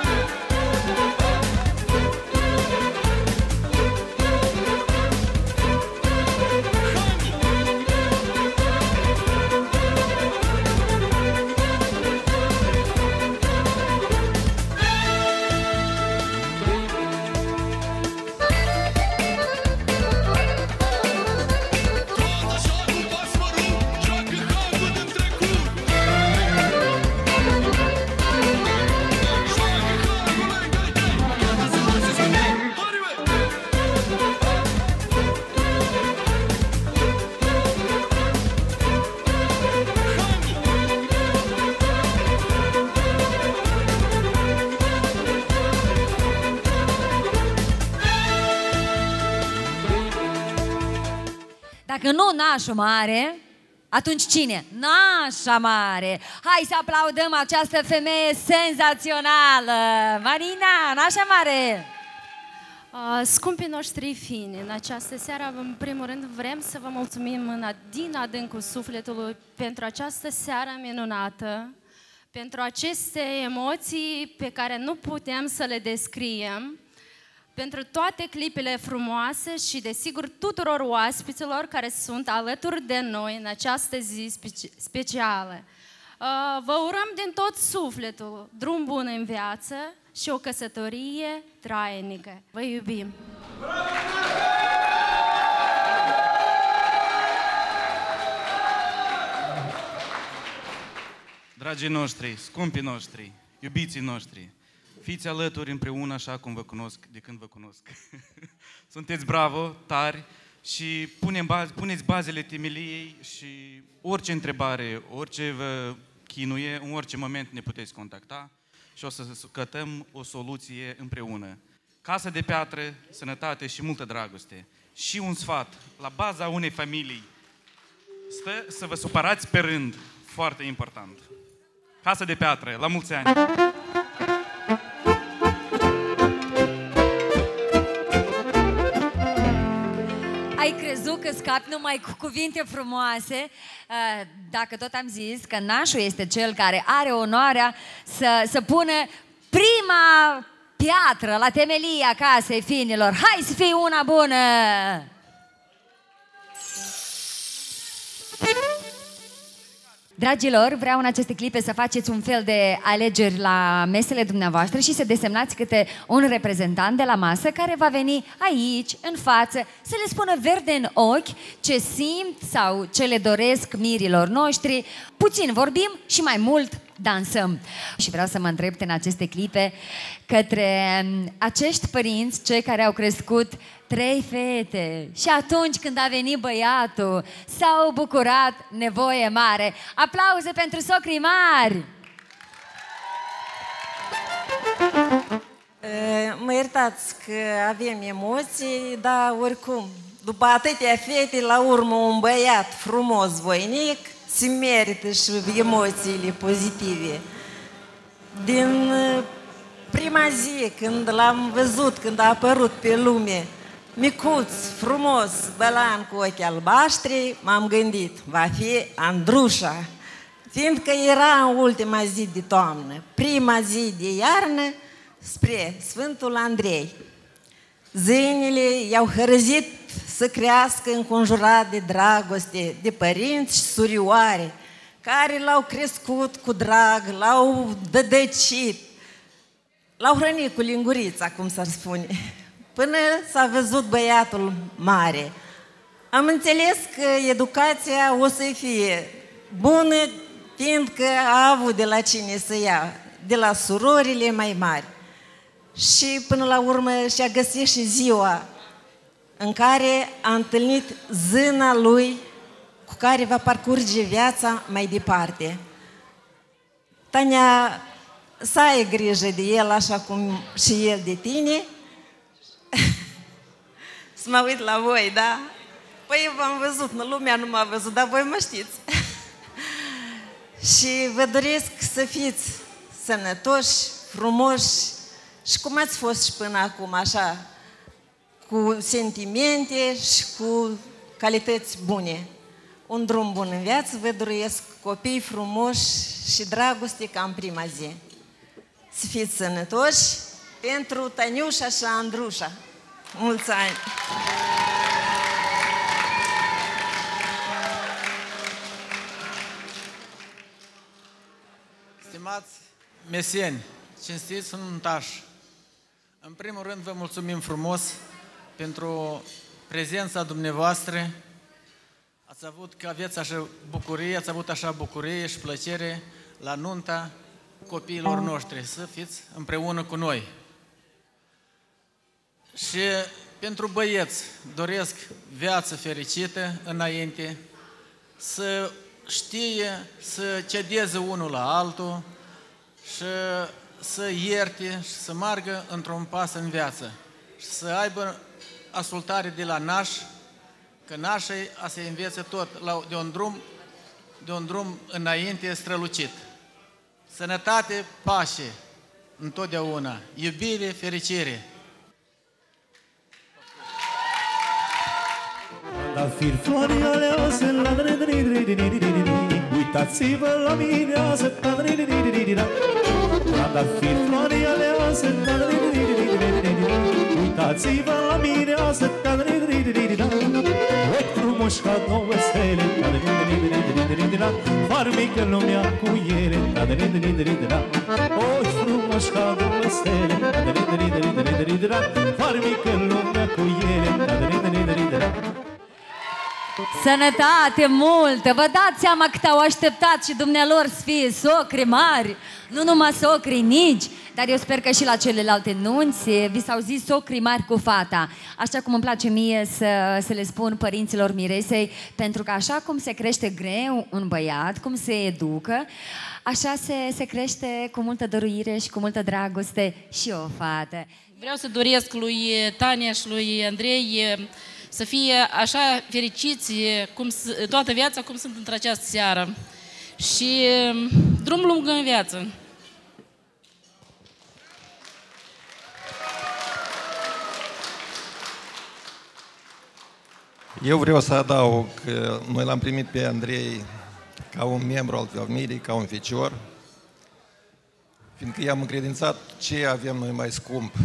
Dacă nu nașul mare, atunci cine? Nașa mare! Hai să aplaudăm această femeie senzațională! Marina, nașa mare! Uh, Scumpii noștri fini, în această seară, în primul rând, vrem să vă mulțumim în ad- din adâncul sufletului pentru această seară minunată, pentru aceste emoții pe care nu putem să le descriem, pentru toate clipele frumoase și, desigur, tuturor oaspeților care sunt alături de noi în această zi speci- specială. Uh, Vă urăm din tot sufletul drum bun în viață și o căsătorie trainică. Vă iubim! Dragii noștri, scumpii noștri, iubiții noștri, fiți alături împreună așa cum vă cunosc de când vă cunosc. Sunteți bravo, tari și punem baz, puneți bazele temeliei și orice întrebare, orice vă chinuie, în orice moment ne puteți contacta și o să cătăm o soluție împreună. Casă de piatră, sănătate și multă dragoste. Și un sfat, la baza unei familii, stă să vă supărați pe rând, foarte important. Casă de piatră, la mulți ani! Ai crezut că scapi numai cu cuvinte frumoase, dacă tot am zis că nașul este cel care are onoarea să, să pună prima piatră la temelia casei finilor. Hai să fii una bună! Dragilor, vreau în aceste clipe să faceți un fel de alegeri la mesele dumneavoastră și să desemnați câte un reprezentant de la masă care va veni aici, în față, să le spună verde în ochi ce simt sau ce le doresc mirilor noștri. Puțin vorbim și mai mult dansăm. Și vreau să mă îndrept în aceste clipe către acești părinți, cei care au crescut trei fete și atunci când a venit băiatul s-au bucurat nevoie mare. Aplauze pentru socrii mari! Mă iertați că avem emoții, dar oricum, după atâtea fete, la urmă un băiat frumos, voinic, se merită și emoțiile pozitive. Din prima zi, când l-am văzut, când a apărut pe lume, micuț, frumos, bălan cu ochi albaștri, m-am gândit, va fi Andrușa, fiindcă era în ultima zi de toamnă, prima zi de iarnă, spre Sfântul Andrei. Zâinele i-au hărăzit să crească înconjurat de dragoste, de părinți și surioare, care l-au crescut cu drag, l-au dădăcit, l-au hrănit cu lingurița, cum s-ar spune, până s-a văzut băiatul mare. Am înțeles că educația o să fie bună, fiindcă a avut de la cine să ia, de la surorile mai mari. și până la urmă și-a găsit și ziua în care a întâlnit zâna lui cu care va parcurge viața mai departe. Tania, să ai grijă de el așa cum și el de tine. Să mă uit la voi, da? Păi eu v-am văzut, lumea nu m-a văzut, dar voi mă știți. Și vă doresc să fiți sănătoși, frumoși și cum ați fost și până acum, așa, cu sentimente și cu calități bune. Un drum bun în viață, vă doresc copii frumoși și dragoste ca în prima zi. Să fiți sănătoși pentru Taniușa și Andrușa. Mulți ani! Stimați meseni, cinstiți nuntași, în primul rând vă mulțumim frumos pentru prezența dumneavoastră. Ați avut că aveți așa bucurie, ați avut așa bucurie și plăcere la nunta copiilor noștri, să fiți împreună cu noi. Și pentru băieți doresc viață fericită înainte, să știe să cedeze unul la altul și să ierte și să meargă într-un pas în viață și să aibă ascultare de la nași, că nașii a se învețe tot la, de, un drum, de un drum înainte strălucit. Sănătate, pace, întotdeauna, iubire, fericire. La fir florii alease, la uitați-vă la mireasă, la fir florii alease, uitați-vă la mireasă, ochi frumoși ca două stele, farmică lumea cu ele, ochi frumoși ca două stele, farmică lumea cu ele. Sănătate multă! Vă dați seama cât au așteptat și dumnealor să fie socri mari, nu numai socri mici, dar eu sper că și la celelalte nunți vi s-au zis socri mari cu fata. Așa cum îmi place mie să, să le spun părinților miresei, pentru că așa cum se crește greu un băiat, cum se educă, așa se, se crește cu multă dăruire și cu multă dragoste și o fată. Vreau să doresc lui Tania și lui Andrei să fie așa fericiți cum, toată viața cum sunt într-această seară. Și drum lung în viață. Eu vreau să adaug că noi l-am primit pe Andrei ca un membru al familiei, ca un ficior, fiindcă i-am încredințat ce avem noi mai scump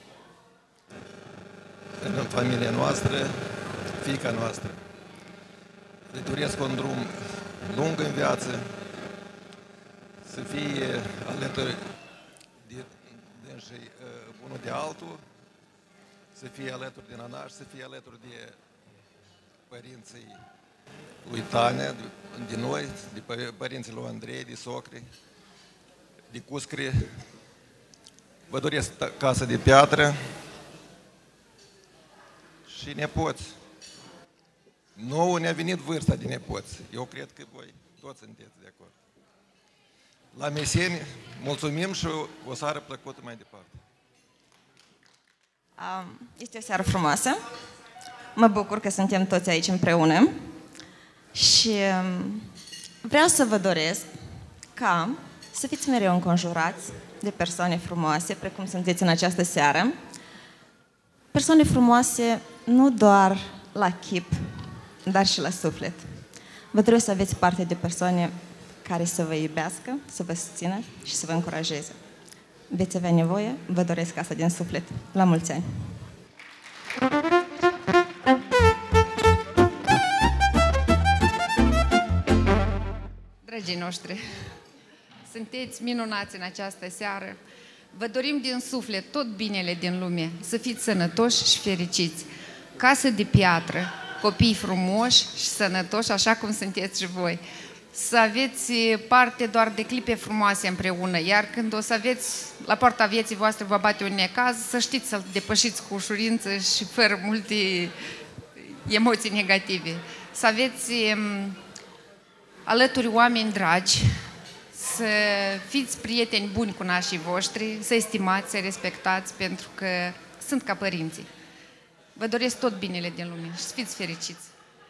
în familia noastră, fiica noastră. Le doresc un drum lung în viață, să fie alături de, de, de unul de altul, să fie alături de nanaș, să fie alături de părinții lui Tania, de, de noi, de părinții lui Andrei, de socri, de cuscri. Vă doresc casă de piatră și nepoți. Nouă ne-a venit vârsta de nepoți. Eu cred că voi toți sunteți de acord. La meseni, mulțumim și o seară plăcută mai departe. Este o seară frumoasă. Mă bucur că suntem toți aici împreună. Și vreau să vă doresc ca să fiți mereu înconjurați de persoane frumoase, precum sunteți în această seară. Persoane frumoase nu doar la chip, dar și la suflet. Vă doresc să aveți parte de persoane care să vă iubească, să vă susțină și să vă încurajeze. Veți avea nevoie, vă doresc asta din suflet. La mulți ani! Dragii noștri, sunteți minunați în această seară. Vă dorim din suflet tot binele din lume, să fiți sănătoși și fericiți. Casă de piatră, copii frumoși și sănătoși, așa cum sunteți și voi. să aveți parte doar de clipe frumoase împreună, iar când o să aveți la poarta vieții voastre vă bate un necaz, să știți să-l depășiți cu ușurință și fără multe emoții negative. Să aveți um, alături oameni dragi, să fiți prieteni buni cu nașii voștri, să estimați, să respectați, pentru că sunt ca părinții. Vă doresc tot binele din lume și să fiți fericiți.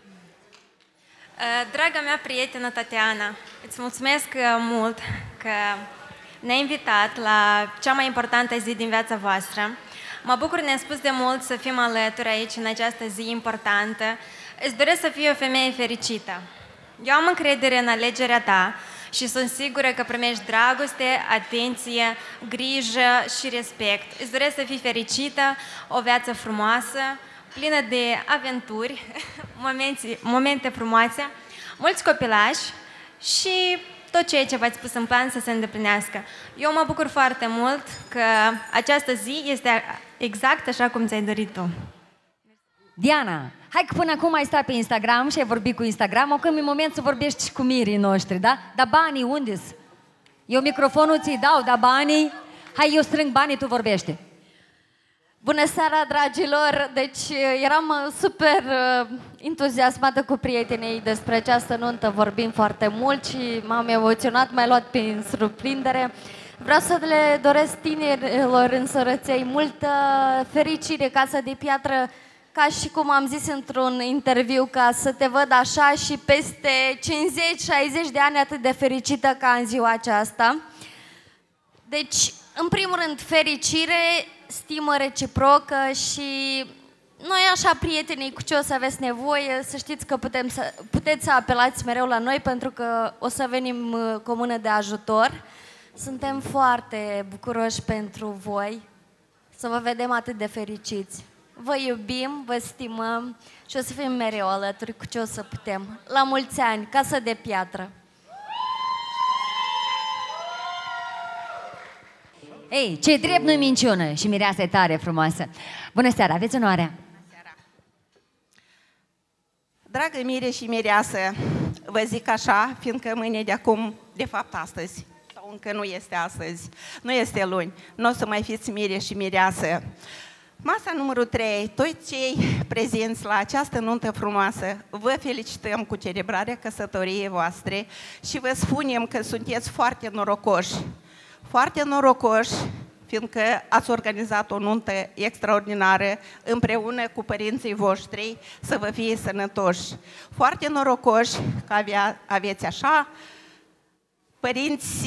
Draga mea prietenă Tatiana, îți mulțumesc mult că ne-ai invitat la cea mai importantă zi din viața voastră. Mă bucur, ne-ai spus de mult să fim alături aici în această zi importantă. Îți doresc să fii o femeie fericită. Eu am încredere în alegerea ta și sunt sigură că primești dragoste, atenție, grijă și respect. Îți doresc să fii fericită, o viață frumoasă, plină de aventuri, momente, momente frumoase, mulți copilași și tot ceea ce v-ați pus în plan să se îndeplinească. Eu mă bucur foarte mult că această zi este exact așa cum ți-ai dorit tu. Diana, hai că până acum ai stat pe Instagram și ai vorbit cu Instagram, acum e moment să vorbești și cu mirii noștri, da? Dar banii unde-s? Eu microfonul ți-i dau, dar banii? Hai, eu strâng banii, tu vorbește. Bună seara, dragilor! Deci eram super uh, entuziasmată cu prietenii despre această nuntă, vorbim foarte mult și m-am emoționat, m-ai luat prin surprindere. Vreau să le doresc tinerilor în Sărăței multă fericire, casă de piatră, ca și cum am zis într-un interviu, ca să te văd așa și peste cincizeci șaizeci de ani atât de fericită ca în ziua aceasta. Deci, în primul rând, fericire, stimă reciprocă și noi așa, prietenii, cu ce o să aveți nevoie, să știți că putem să, puteți să apelați mereu la noi pentru că o să venim cu o mână de ajutor. Suntem foarte bucuroși pentru voi, să vă vedem atât de fericiți. Vă iubim, vă stimăm și o să fim mereu alături cu ce o să putem. La mulți ani, casă de piatră! Ei, ce drept nu-i minciună și mireasa e tare frumoasă. Bună seara, aveți onoarea. Dragă Mire și Mireasă, vă zic așa, fiindcă mâine de acum, de fapt astăzi, sau încă nu este astăzi, nu este luni, nu o să mai fiți Mire și Mireasă. Masa numărul trei, toți cei prezenți la această nuntă frumoasă, vă felicităm cu celebrarea căsătoriei voastre și vă spunem că sunteți foarte norocoși. Foarte norocoși, fiindcă ați organizat o nuntă extraordinară împreună cu părinții voștri, să vă fie sănătoși. Foarte norocoși că avea, aveți așa părinți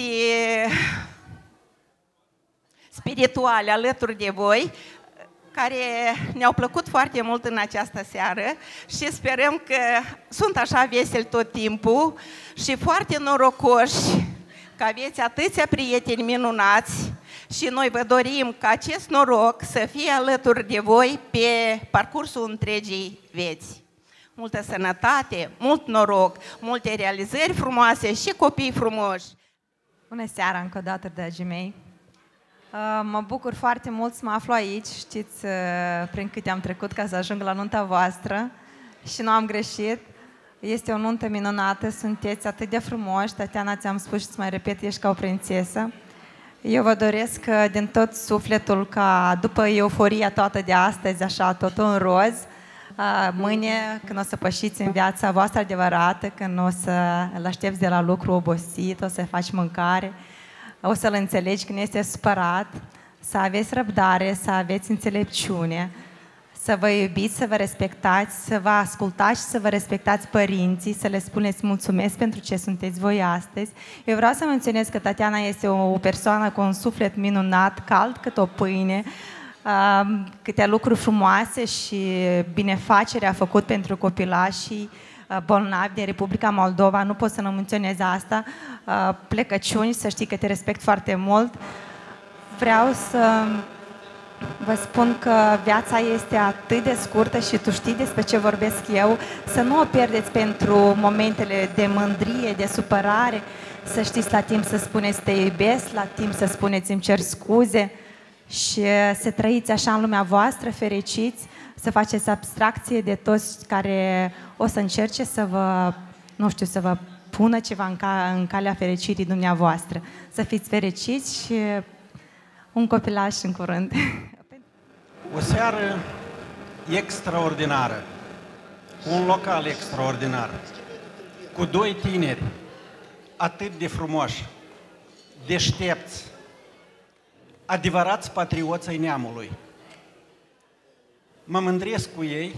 spirituali alături de voi, care ne-au plăcut foarte mult în această seară și sperăm că sunt așa veseli tot timpul și foarte norocoși că aveți atâția prieteni minunați și noi vă dorim ca acest noroc să fie alături de voi pe parcursul întregii vieți. Multă sănătate, mult noroc, multe realizări frumoase și copii frumoși. Bună seara încă o dată, dragii mei! Mă bucur foarte mult să mă aflu aici, știți prin câte am trecut ca să ajung la nunta voastră și nu am greșit. Este o nuntă minunată, sunteți atât de frumoși, Tatiana, ți-am spus și îți mai repet, ești ca o prințesă. Eu vă doresc din tot sufletul ca după euforia toată de astăzi, așa, totul în roz, mâine, când o să pășiți în viața voastră adevărată, când o să îl aștepți de la lucru obosit, o să faci mâncare, o să-l înțelegi când este supărat, să aveți răbdare, să aveți înțelepciune, să vă iubiți, să vă respectați, să vă ascultați și să vă respectați părinții, să le spuneți mulțumesc pentru ce sunteți voi astăzi. Eu vreau să menționez că Tatiana este o persoană cu un suflet minunat, cald cât o pâine, câte lucruri frumoase și binefacere a făcut pentru copilașii bolnavi din Republica Moldova. Nu pot să nu menționez asta. Plecăciuni, să știi că te respect foarte mult. Vreau să vă spun că viața este atât de scurtă și tu știi despre ce vorbesc eu, să nu o pierdeți pentru momentele de mândrie, de supărare, să știți la timp să spuneți te iubesc, la timp să spuneți îmi cer scuze și să trăiți așa în lumea voastră, fericiți, să faceți abstracție de toți care o să încerce să vă, nu știu, să vă pună ceva în, ca, în calea fericirii dumneavoastră. Să fiți fericiți și un copilaș în curând. O seară extraordinară, cu un local extraordinar, cu doi tineri atât de frumoși, deștepți, adevărați patrioți ai neamului. Mă mândresc cu ei.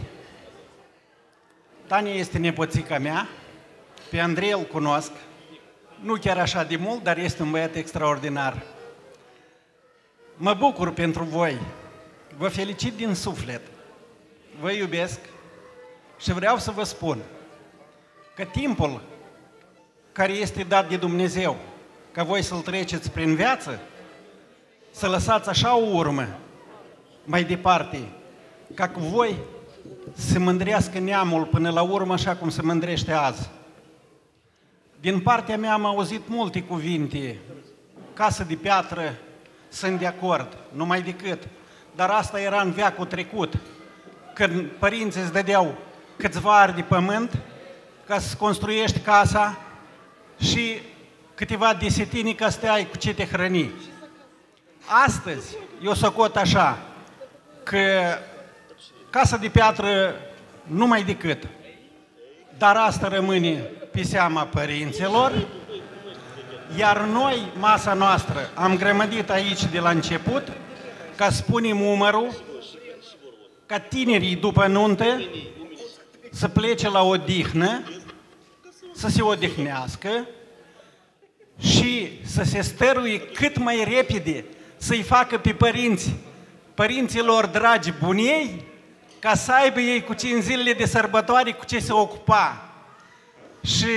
Tania este nepoțica mea, pe Andrei îl cunosc, nu chiar așa de mult, dar este un băiat extraordinar. Mă bucur pentru voi, vă felicit din suflet, vă iubesc și vreau să vă spun că timpul care este dat de Dumnezeu, ca voi să-l treceți prin viață, să lăsați așa o urmă mai departe, ca cu voi să mândrească neamul până la urmă așa cum se mândrește azi. Din partea mea am auzit multe cuvinte, casă de piatră, sunt de acord, numai decât, dar asta era în veacul trecut, când părinții îți dădeau câțiva ari de pământ ca să construiești casa și câteva desetini ca să te ai cu ce te hrăni. Astăzi, eu socot așa, că casa de piatră numai decât, dar asta rămâne pe seama părinților, iar noi, masa noastră, am grămădit aici de la început, ca să punem umărul, ca tinerii după nuntă să plece la odihnă, să se odihnească și să se stăruie cât mai repede să-i facă pe părinți, părinților dragi bunei, ca să aibă ei cu ce în zilele de sărbătoare cu ce se ocupa. Și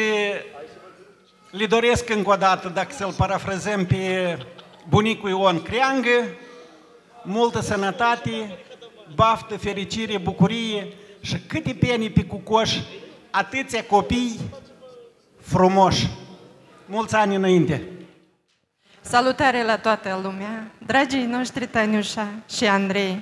le doresc încă o dată, dacă să-l parafrazăm pe bunicul Ion Creangă, multă sănătate, baftă, fericire, bucurie și câte penii pe cucoș, atâția copii frumoși. Mulți ani înainte! Salutare la toată lumea, dragii noștri Taniușa și Andrei.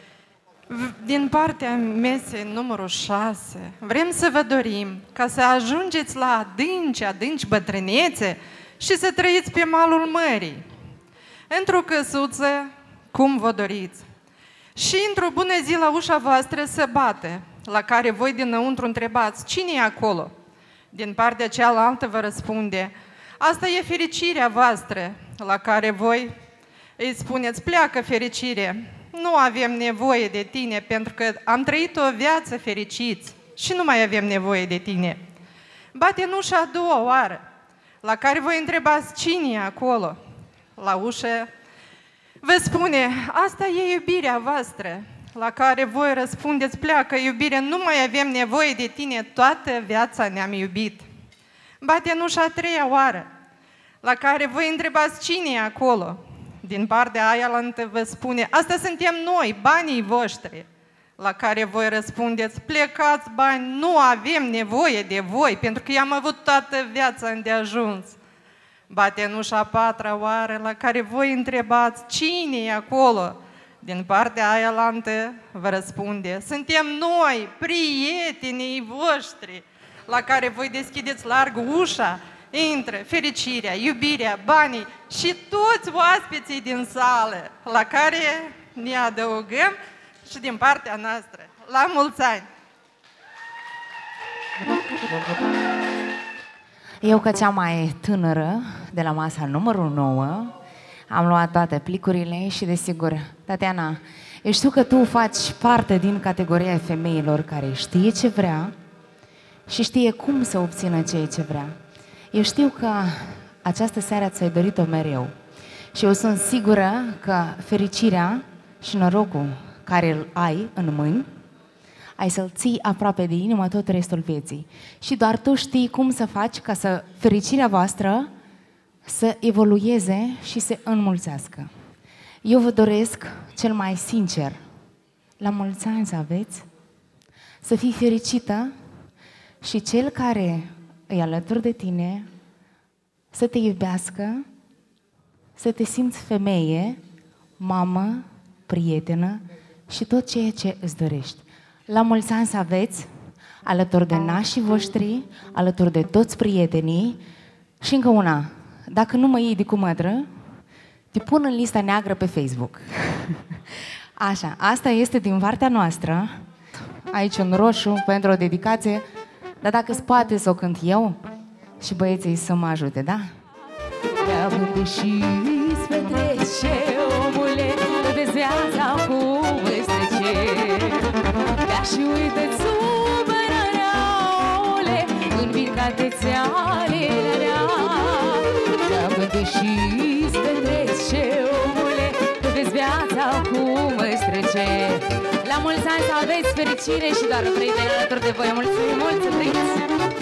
Din partea mesei numărul șase, vrem să vă dorim ca să ajungeți la adânci, adânci bătrânețe și să trăiți pe malul mării, într-o căsuță, cum vă doriți. Și într-o bună zi la ușa voastră să bate, la care voi dinăuntru întrebați, cine e acolo? Din partea cealaltă vă răspunde, asta e fericirea voastră, la care voi îi spuneți, pleacă fericire, nu avem nevoie de tine, pentru că am trăit o viață fericiți și nu mai avem nevoie de tine. Bate în ușa a doua oară, la care voi întrebați, cine e acolo? La ușă vă spune, asta e iubirea voastră, la care voi răspundeți, pleacă iubire, nu mai avem nevoie de tine, toată viața ne-am iubit. Bate în ușa a treia oară, la care voi întrebați, cine e acolo? Din partea aia vă spune, asta suntem noi, banii voștri, la care voi răspundeți, plecați bani, nu avem nevoie de voi, pentru că i-am avut toată viața îndeajuns. Bate în ușa a patra oară, la care voi întrebați, cine e acolo? Din partea aia lantă vă răspunde, suntem noi, prietenii voștri, la care voi deschideți larg ușa, intră fericirea, iubirea, banii și toți oaspeții din sală, la care ne adăugăm și din partea noastră. La mulți ani! Eu, ca cea mai tânără de la masa numărul nouă, am luat toate plicurile și, desigur, Tatiana, eu știu că tu faci parte din categoria femeilor care știe ce vrea și știe cum să obțină ceea ce vrea. Eu știu că această seară ți-ai dorit-o mereu și eu sunt sigură că fericirea și norocul care îl ai în mâini, ai să-l ții aproape de inimă tot restul vieții. Și doar tu știi cum să faci ca să fericirea voastră să evolueze și să înmulțească. Eu vă doresc cel mai sincer, la mulți ani să aveți, să fii fericită și cel care e alături de tine să te iubească, să te simți femeie, mamă, prietenă și tot ceea ce îți dorești. La mulți ani să aveți, alături de nașii voștri, alături de toți prietenii. Și încă una, dacă nu mă iei de cu mădră, te pun în lista neagră pe Facebook. Așa, asta este din partea noastră. Aici un roșu pentru o dedicație, dar dacă îți poate să o cânt eu și băieții să mă ajute, da? Te-am și îți petrece, omule, vezi viața cum îți trece. Dar și uite-ți supărarea, omule, în vincatețe alerea. Te-am și îți petrece, omule, vezi viața cum îți trece. La mulți ani să aveți fericire și doar prieteni alături de voi. Mulțumim mult, să trăiți!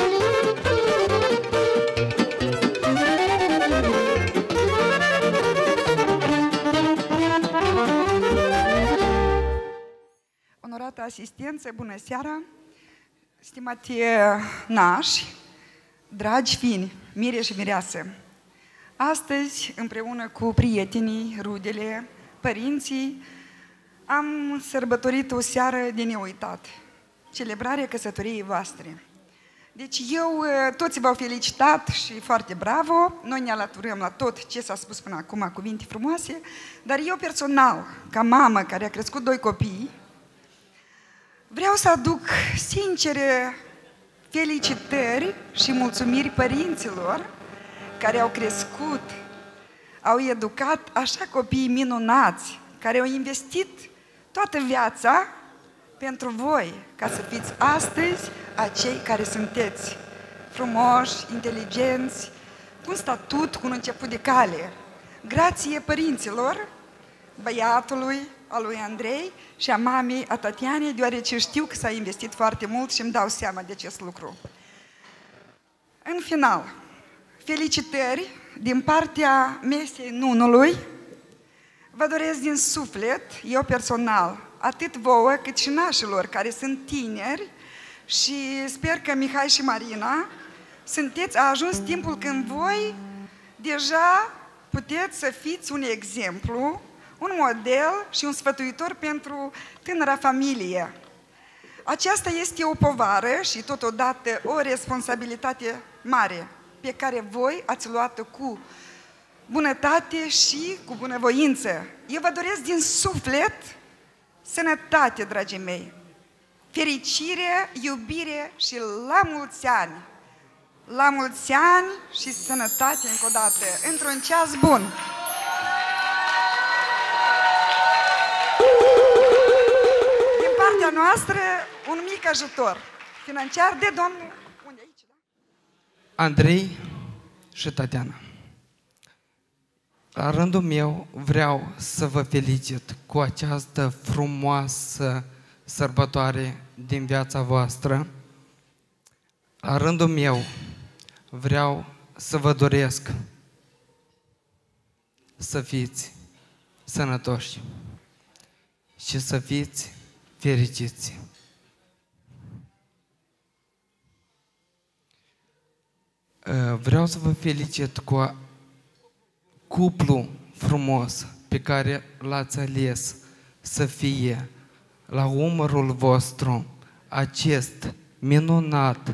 Onorată asistență, bună seara! Stimate nași, dragi fini, mire și mireasă! Astăzi, împreună cu prietenii, rudele, părinții, am sărbătorit o seară de neuitat, celebrarea căsătoriei voastre. Deci eu, toți v-au felicitat și foarte bravo, noi ne alăturăm la tot ce s-a spus până acum, cuvinte frumoase, dar eu personal, ca mamă care a crescut doi copii, vreau să aduc sincere felicitări și mulțumiri părinților care au crescut, au educat așa copii minunați, care au investit toată viața pentru voi, ca să fiți astăzi acei care sunteți, frumoși, inteligenți, cu un statut, cu un început de cale. Grație părinților, băiatului, a lui Andrei și a mamei, a Tatianei, deoarece știu că s-a investit foarte mult și îmi dau seama de acest lucru. În final, felicitări din partea mesei nunului. Vă doresc din suflet, eu personal, atât vouă cât și nașilor care sunt tineri și sper că Mihai și Marina sunteți, a ajuns timpul când voi deja puteți să fiți un exemplu, un model și un sfătuitor pentru tânăra familie. Aceasta este o povară și totodată o responsabilitate mare pe care voi ați luat-o cu bunătate și cu bunăvoință. Eu vă doresc din suflet sănătate, dragii mei, fericire, iubire și la mulți ani. La mulți ani și sănătate încă o dată, într-un ceas bun. Din partea noastră, un mic ajutor financiar de domnul... Unde aici, da? Andrei și Tatiana. La rândul meu vreau să vă felicit cu această frumoasă sărbătoare din viața voastră. La rândul meu vreau să vă doresc să fiți sănătoși și să fiți fericiți. Vreau să vă felicit cu cuplu frumos pe care l-ați ales să fie la umărul vostru acest minunat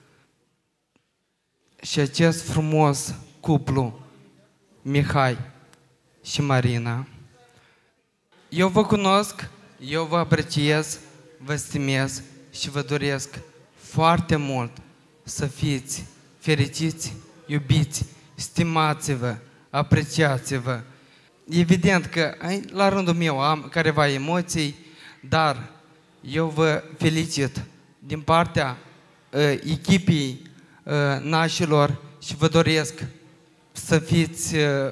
și acest frumos cuplu, Mihai și Marina. Eu vă cunosc, eu vă apreciez, vă stimez și vă doresc foarte mult să fiți fericiți, iubiți, stimați-vă, apreciați-vă. Evident că la rândul meu am careva emoții, dar eu vă felicit din partea uh, echipii uh, nașilor și vă doresc să fiți uh,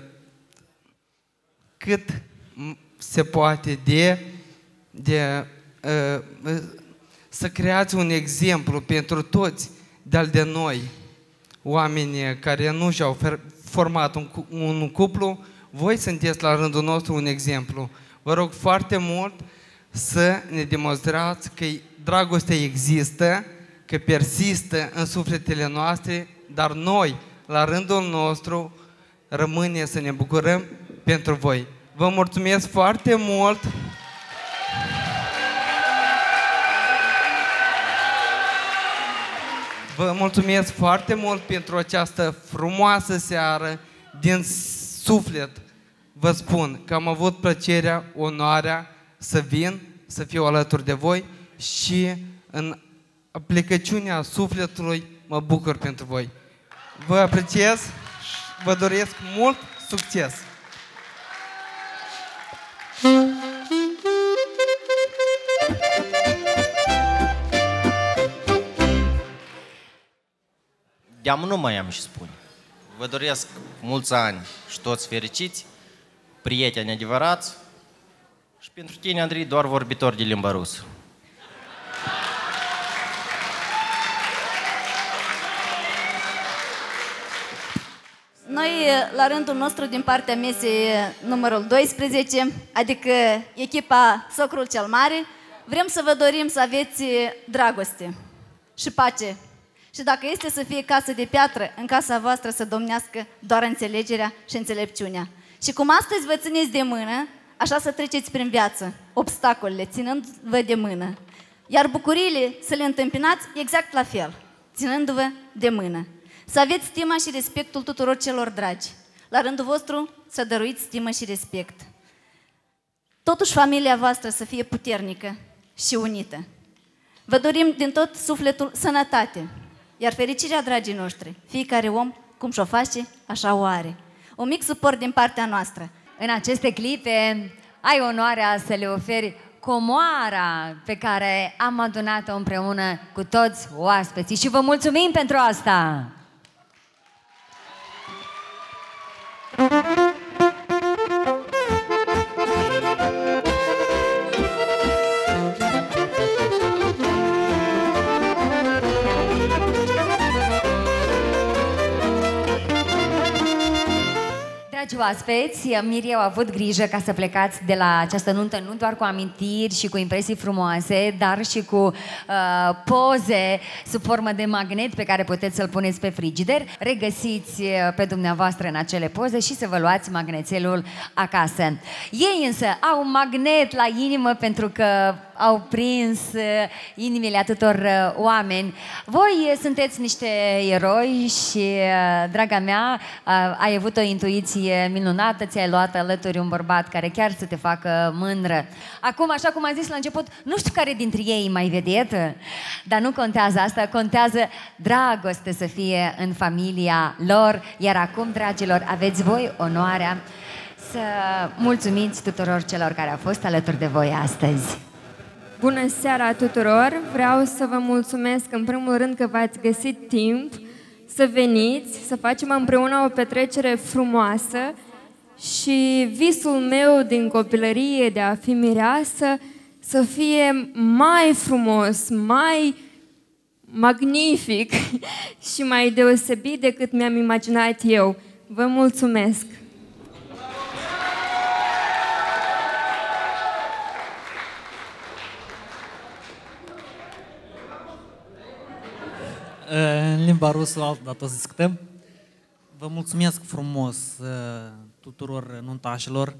cât se poate de, de uh, să creați un exemplu pentru toți de-al de noi, oameni care nu și-au format un, un cuplu. Voi sunteți la rândul nostru un exemplu. Vă rog foarte mult să ne demonstrați că dragostea există, că persistă în sufletele noastre, dar noi, la rândul nostru, rămâne să ne bucurăm pentru voi. Vă mulțumesc foarte mult! Din, Vă mulțumesc foarte mult pentru această frumoasă seară. Din suflet vă spun că am avut plăcerea, onoarea să vin, să fiu alături de voi și în plecăciunea sufletului mă bucur pentru voi. Vă apreciez și vă doresc mult succes! De-am nu mai am și spune. Vă doresc mulți ani și toți fericiți, prieteni adevărați și pentru tine, Andrei, doar vorbitor de limba rusă. Noi, la rândul nostru, din partea mesei numărul doisprezece, adică echipa Socrul cel Mare, vrem să vă dorim să aveți dragoste și pace. Și dacă este să fie casă de piatră, în casa voastră să domnească doar înțelegerea și înțelepciunea. Și cum astăzi vă țineți de mână, așa să treceți prin viață, obstacolele, ținându-vă de mână. Iar bucuriile să le întâmpinați exact la fel, ținându-vă de mână. Să aveți stima și respectul tuturor celor dragi. La rândul vostru să dăruiți stimă și respect. Totuși familia voastră să fie puternică și unită. Vă dorim din tot sufletul sănătate. Iar fericirea, dragii noștri, fiecare om, cum și-o face, așa o are. Un mic suport din partea noastră. În aceste clipe ai onoarea să le oferi comoara pe care am adunat-o împreună cu toți oaspeții și vă mulțumim pentru asta! Dragi oaspeți, Miri a avut grijă ca să plecați de la această nuntă nu doar cu amintiri și cu impresii frumoase, dar și cu uh, poze sub formă de magnet pe care puteți să-l puneți pe frigider. Regăsiți pe dumneavoastră în acele poze și să vă luați magnețelul acasă. Ei însă au un magnet la inimă pentru că au prins inimile atâtor oameni. Voi sunteți niște eroi și, draga mea, ai avut o intuiție minunată, ți-ai luat alături un bărbat care chiar să te facă mândră. Acum, așa cum am zis la început, nu știu care dintre ei mai vedetă, dar nu contează asta, contează dragoste să fie în familia lor, iar acum, dragilor, aveți voi onoarea să mulțumiți tuturor celor care au fost alături de voi astăzi. Bună seara tuturor! Vreau să vă mulțumesc în primul rând că v-ați găsit timp să veniți, să facem împreună o petrecere frumoasă și visul meu din copilărie de a fi mireasă să fie mai frumos, mai magnific și mai deosebit decât mi-am imaginat eu. Vă mulțumesc! În limba rusă, altă dată o să discutăm. Vă mulțumesc frumos tuturor nuntașilor.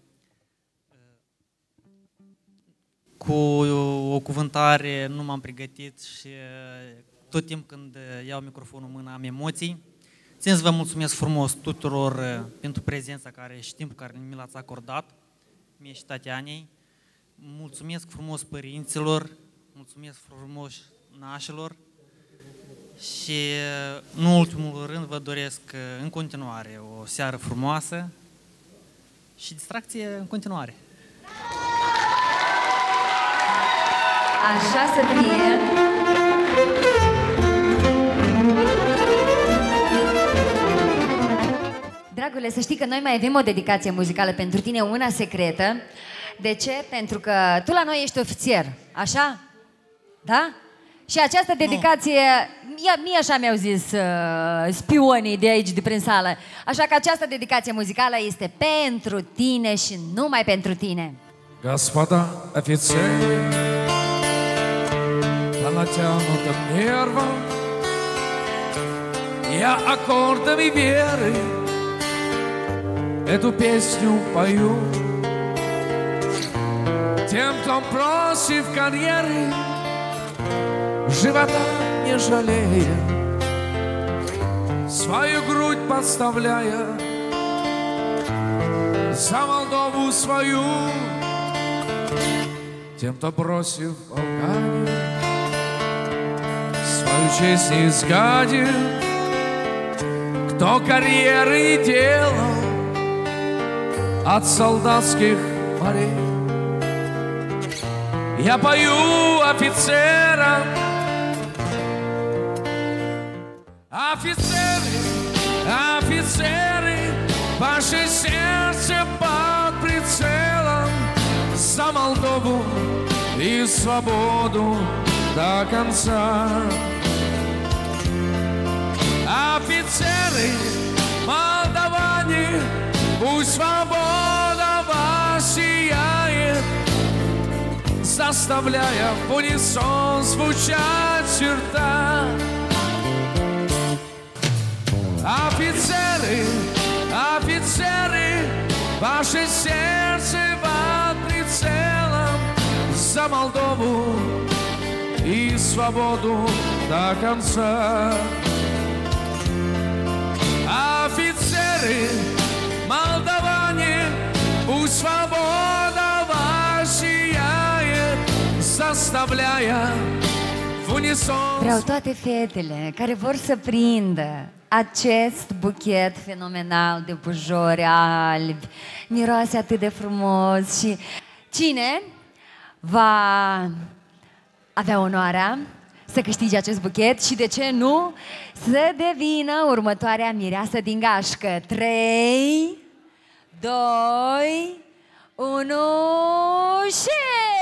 Cu o cuvântare nu m-am pregătit și tot timpul când iau microfonul în mână am emoții. Țin să vă mulțumesc frumos tuturor pentru prezența care și timpul care mi l-ați acordat, mie și Tatianei. Mulțumesc frumos părinților, mulțumesc frumos nașilor. Și, în ultimul rând, vă doresc în continuare o seară frumoasă și distracție în continuare. Așa să fie! Dragule, să știi că noi mai avem o dedicație muzicală pentru tine, una secretă. De ce? Pentru că tu la noi ești ofițer, așa? Da? Și această dedicație, ia, mie așa mi-au zis uh, spionii de aici, de prin sală. Așa că această dedicație muzicală este pentru tine și numai pentru tine. Господа офицеры, по натянутым нервам я аккордами веры эту песню пою. Тем, кто против карьеры, живота не жалея, свою грудь подставляя за Молдову свою, тем, кто бросив в Афгане свою честь не изгадил, кто карьеры не делал от солдатских морей. Я пою офицерам, офицеры, офицеры, ваше сердце под прицелом за Молдову и свободу до конца. Офицеры, молдаване, пусть свобода вас сияет, заставляя в унисон звучать черта. Офицеры, офицеры, ваше сердце под прицелом за Молдову и свободу до конца. Офицеры, молдаване, пусть свобода вас сияет, заставляя в унисон. Vreau toate fetele care vor să prindă acest buchet fenomenal de bujori albi, miroase atât de frumos. Și cine va avea onoarea să câștige acest buchet și, de ce nu, să devină următoarea mireasă din gașcă? trei, doi, unu și...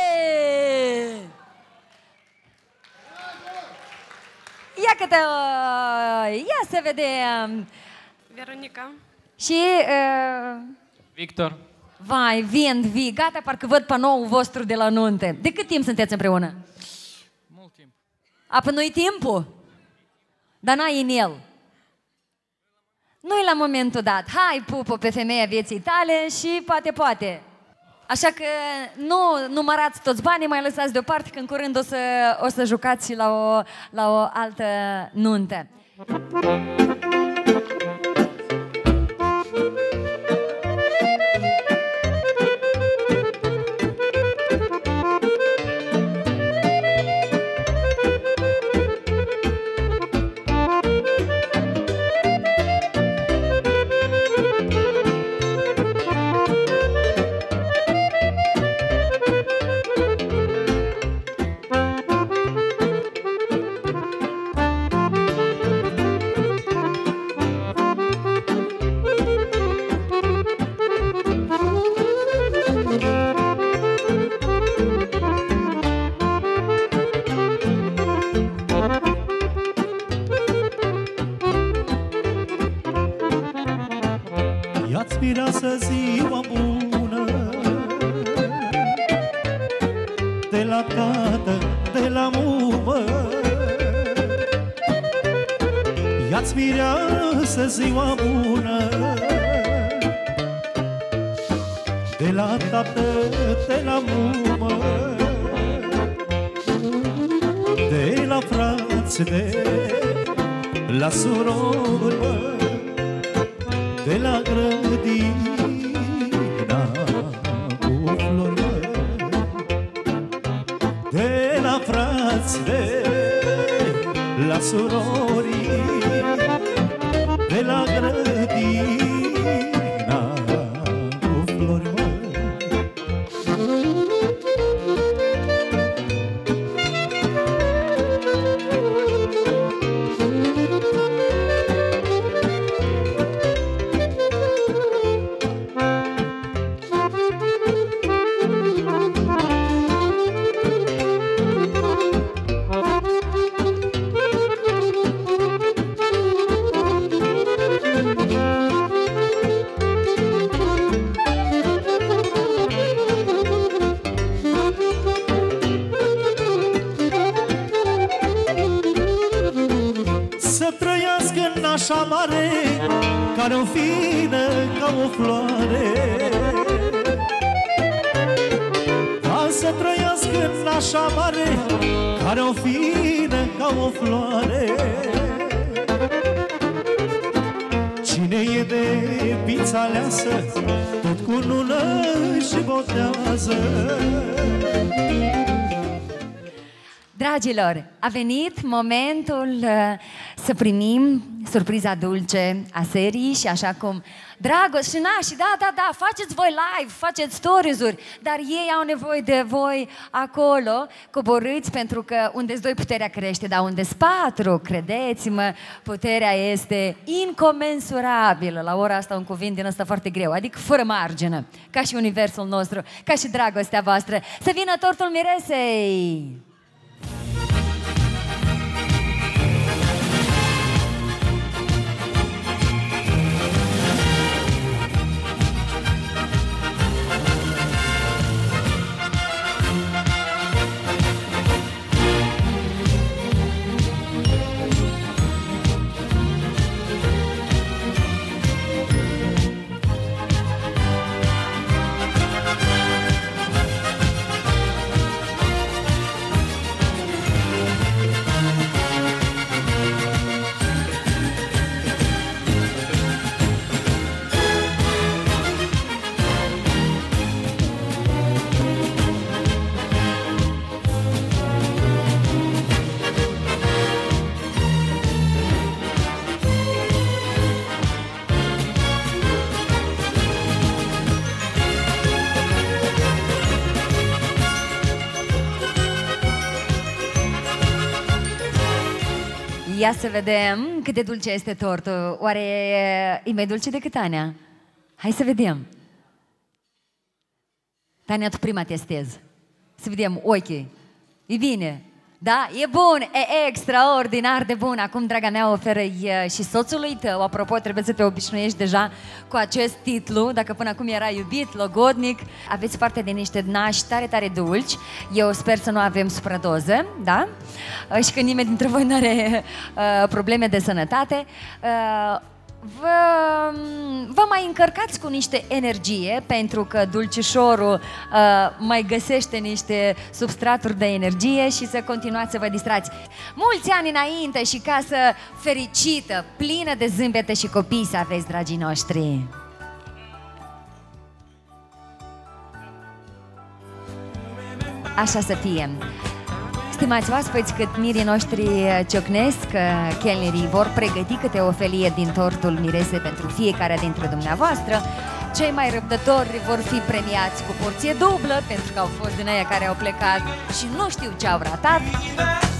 Ia câte... Ia să vedem! Veronica. Și... Uh... Victor. Vai, Vind, vii, gata, parcă văd panoul vostru de la nunte. De cât timp sunteți împreună? Mult timp. A, până nu-i timpul? Dar n-ai în el. Nu-i la momentul dat. Hai, pupă pe femeia vieții tale și poate, poate. Așa că nu numărați toți banii, mai lăsați deoparte, că în curând o să, o să jucați la o, la o altă nuntă. Ia-ți mireasă ziua bună de la tată, de la mumă. Ia-ți mireasă ziua bună de la tată, de la mumă, de la frați, de la surori, mă, de la grădina cu flori, mă, de la frați, de la surori, de la grădina cu flori, mă. Așa mare, care o fină ca o floare, ca să trăiască așa mare, care o fină ca o floare. Cine e de pizza aleasă, tot cu nună și botează. Dragilor, a venit momentul uh, să primim surpriza dulce a serii și așa cum Dragoș și nașii, da, da, da, faceți voi live, faceți stories-uri, dar ei au nevoie de voi acolo, coborâți, pentru că unde-s doi puterea crește, dar unde-s patru, credeți-mă, puterea este incomensurabilă. La ora asta un cuvânt din ăsta foarte greu, adică fără margină, ca și universul nostru, ca și dragostea voastră. Să vină tortul miresei! Ia să vedem cât de dulce este tortul. Oare e mai dulce decât Tania? Hai să vedem. Tania, tu prima testezi. Să vedem ochii. E bine. Da? E bun, e extraordinar de bun. Acum, draga mea, oferă și soțului tău. Apropo, trebuie să te obișnuiești deja cu acest titlu. Dacă până acum era iubit, logodnic. Aveți parte de niște nași tare, tare dulci. Eu sper să nu avem supradoză, da? Și că nimeni dintre voi nu are uh, probleme de sănătate. Uh, Vă, vă mai încărcați cu niște energie, pentru că dulcișorul uh, mai găsește niște substraturi de energie și să continuați să vă distrați. Mulți ani înainte și casă fericită, plină de zâmbete și copii să aveți, dragii noștri! Așa să fie! Stimați oaspeți, cât mirii noștri ciocnesc, chelnerii vor pregăti câte o felie din tortul mirese pentru fiecare dintre dumneavoastră. Cei mai răbdători vor fi premiați cu porție dublă, pentru că au fost din aia care au plecat și nu știu ce au ratat.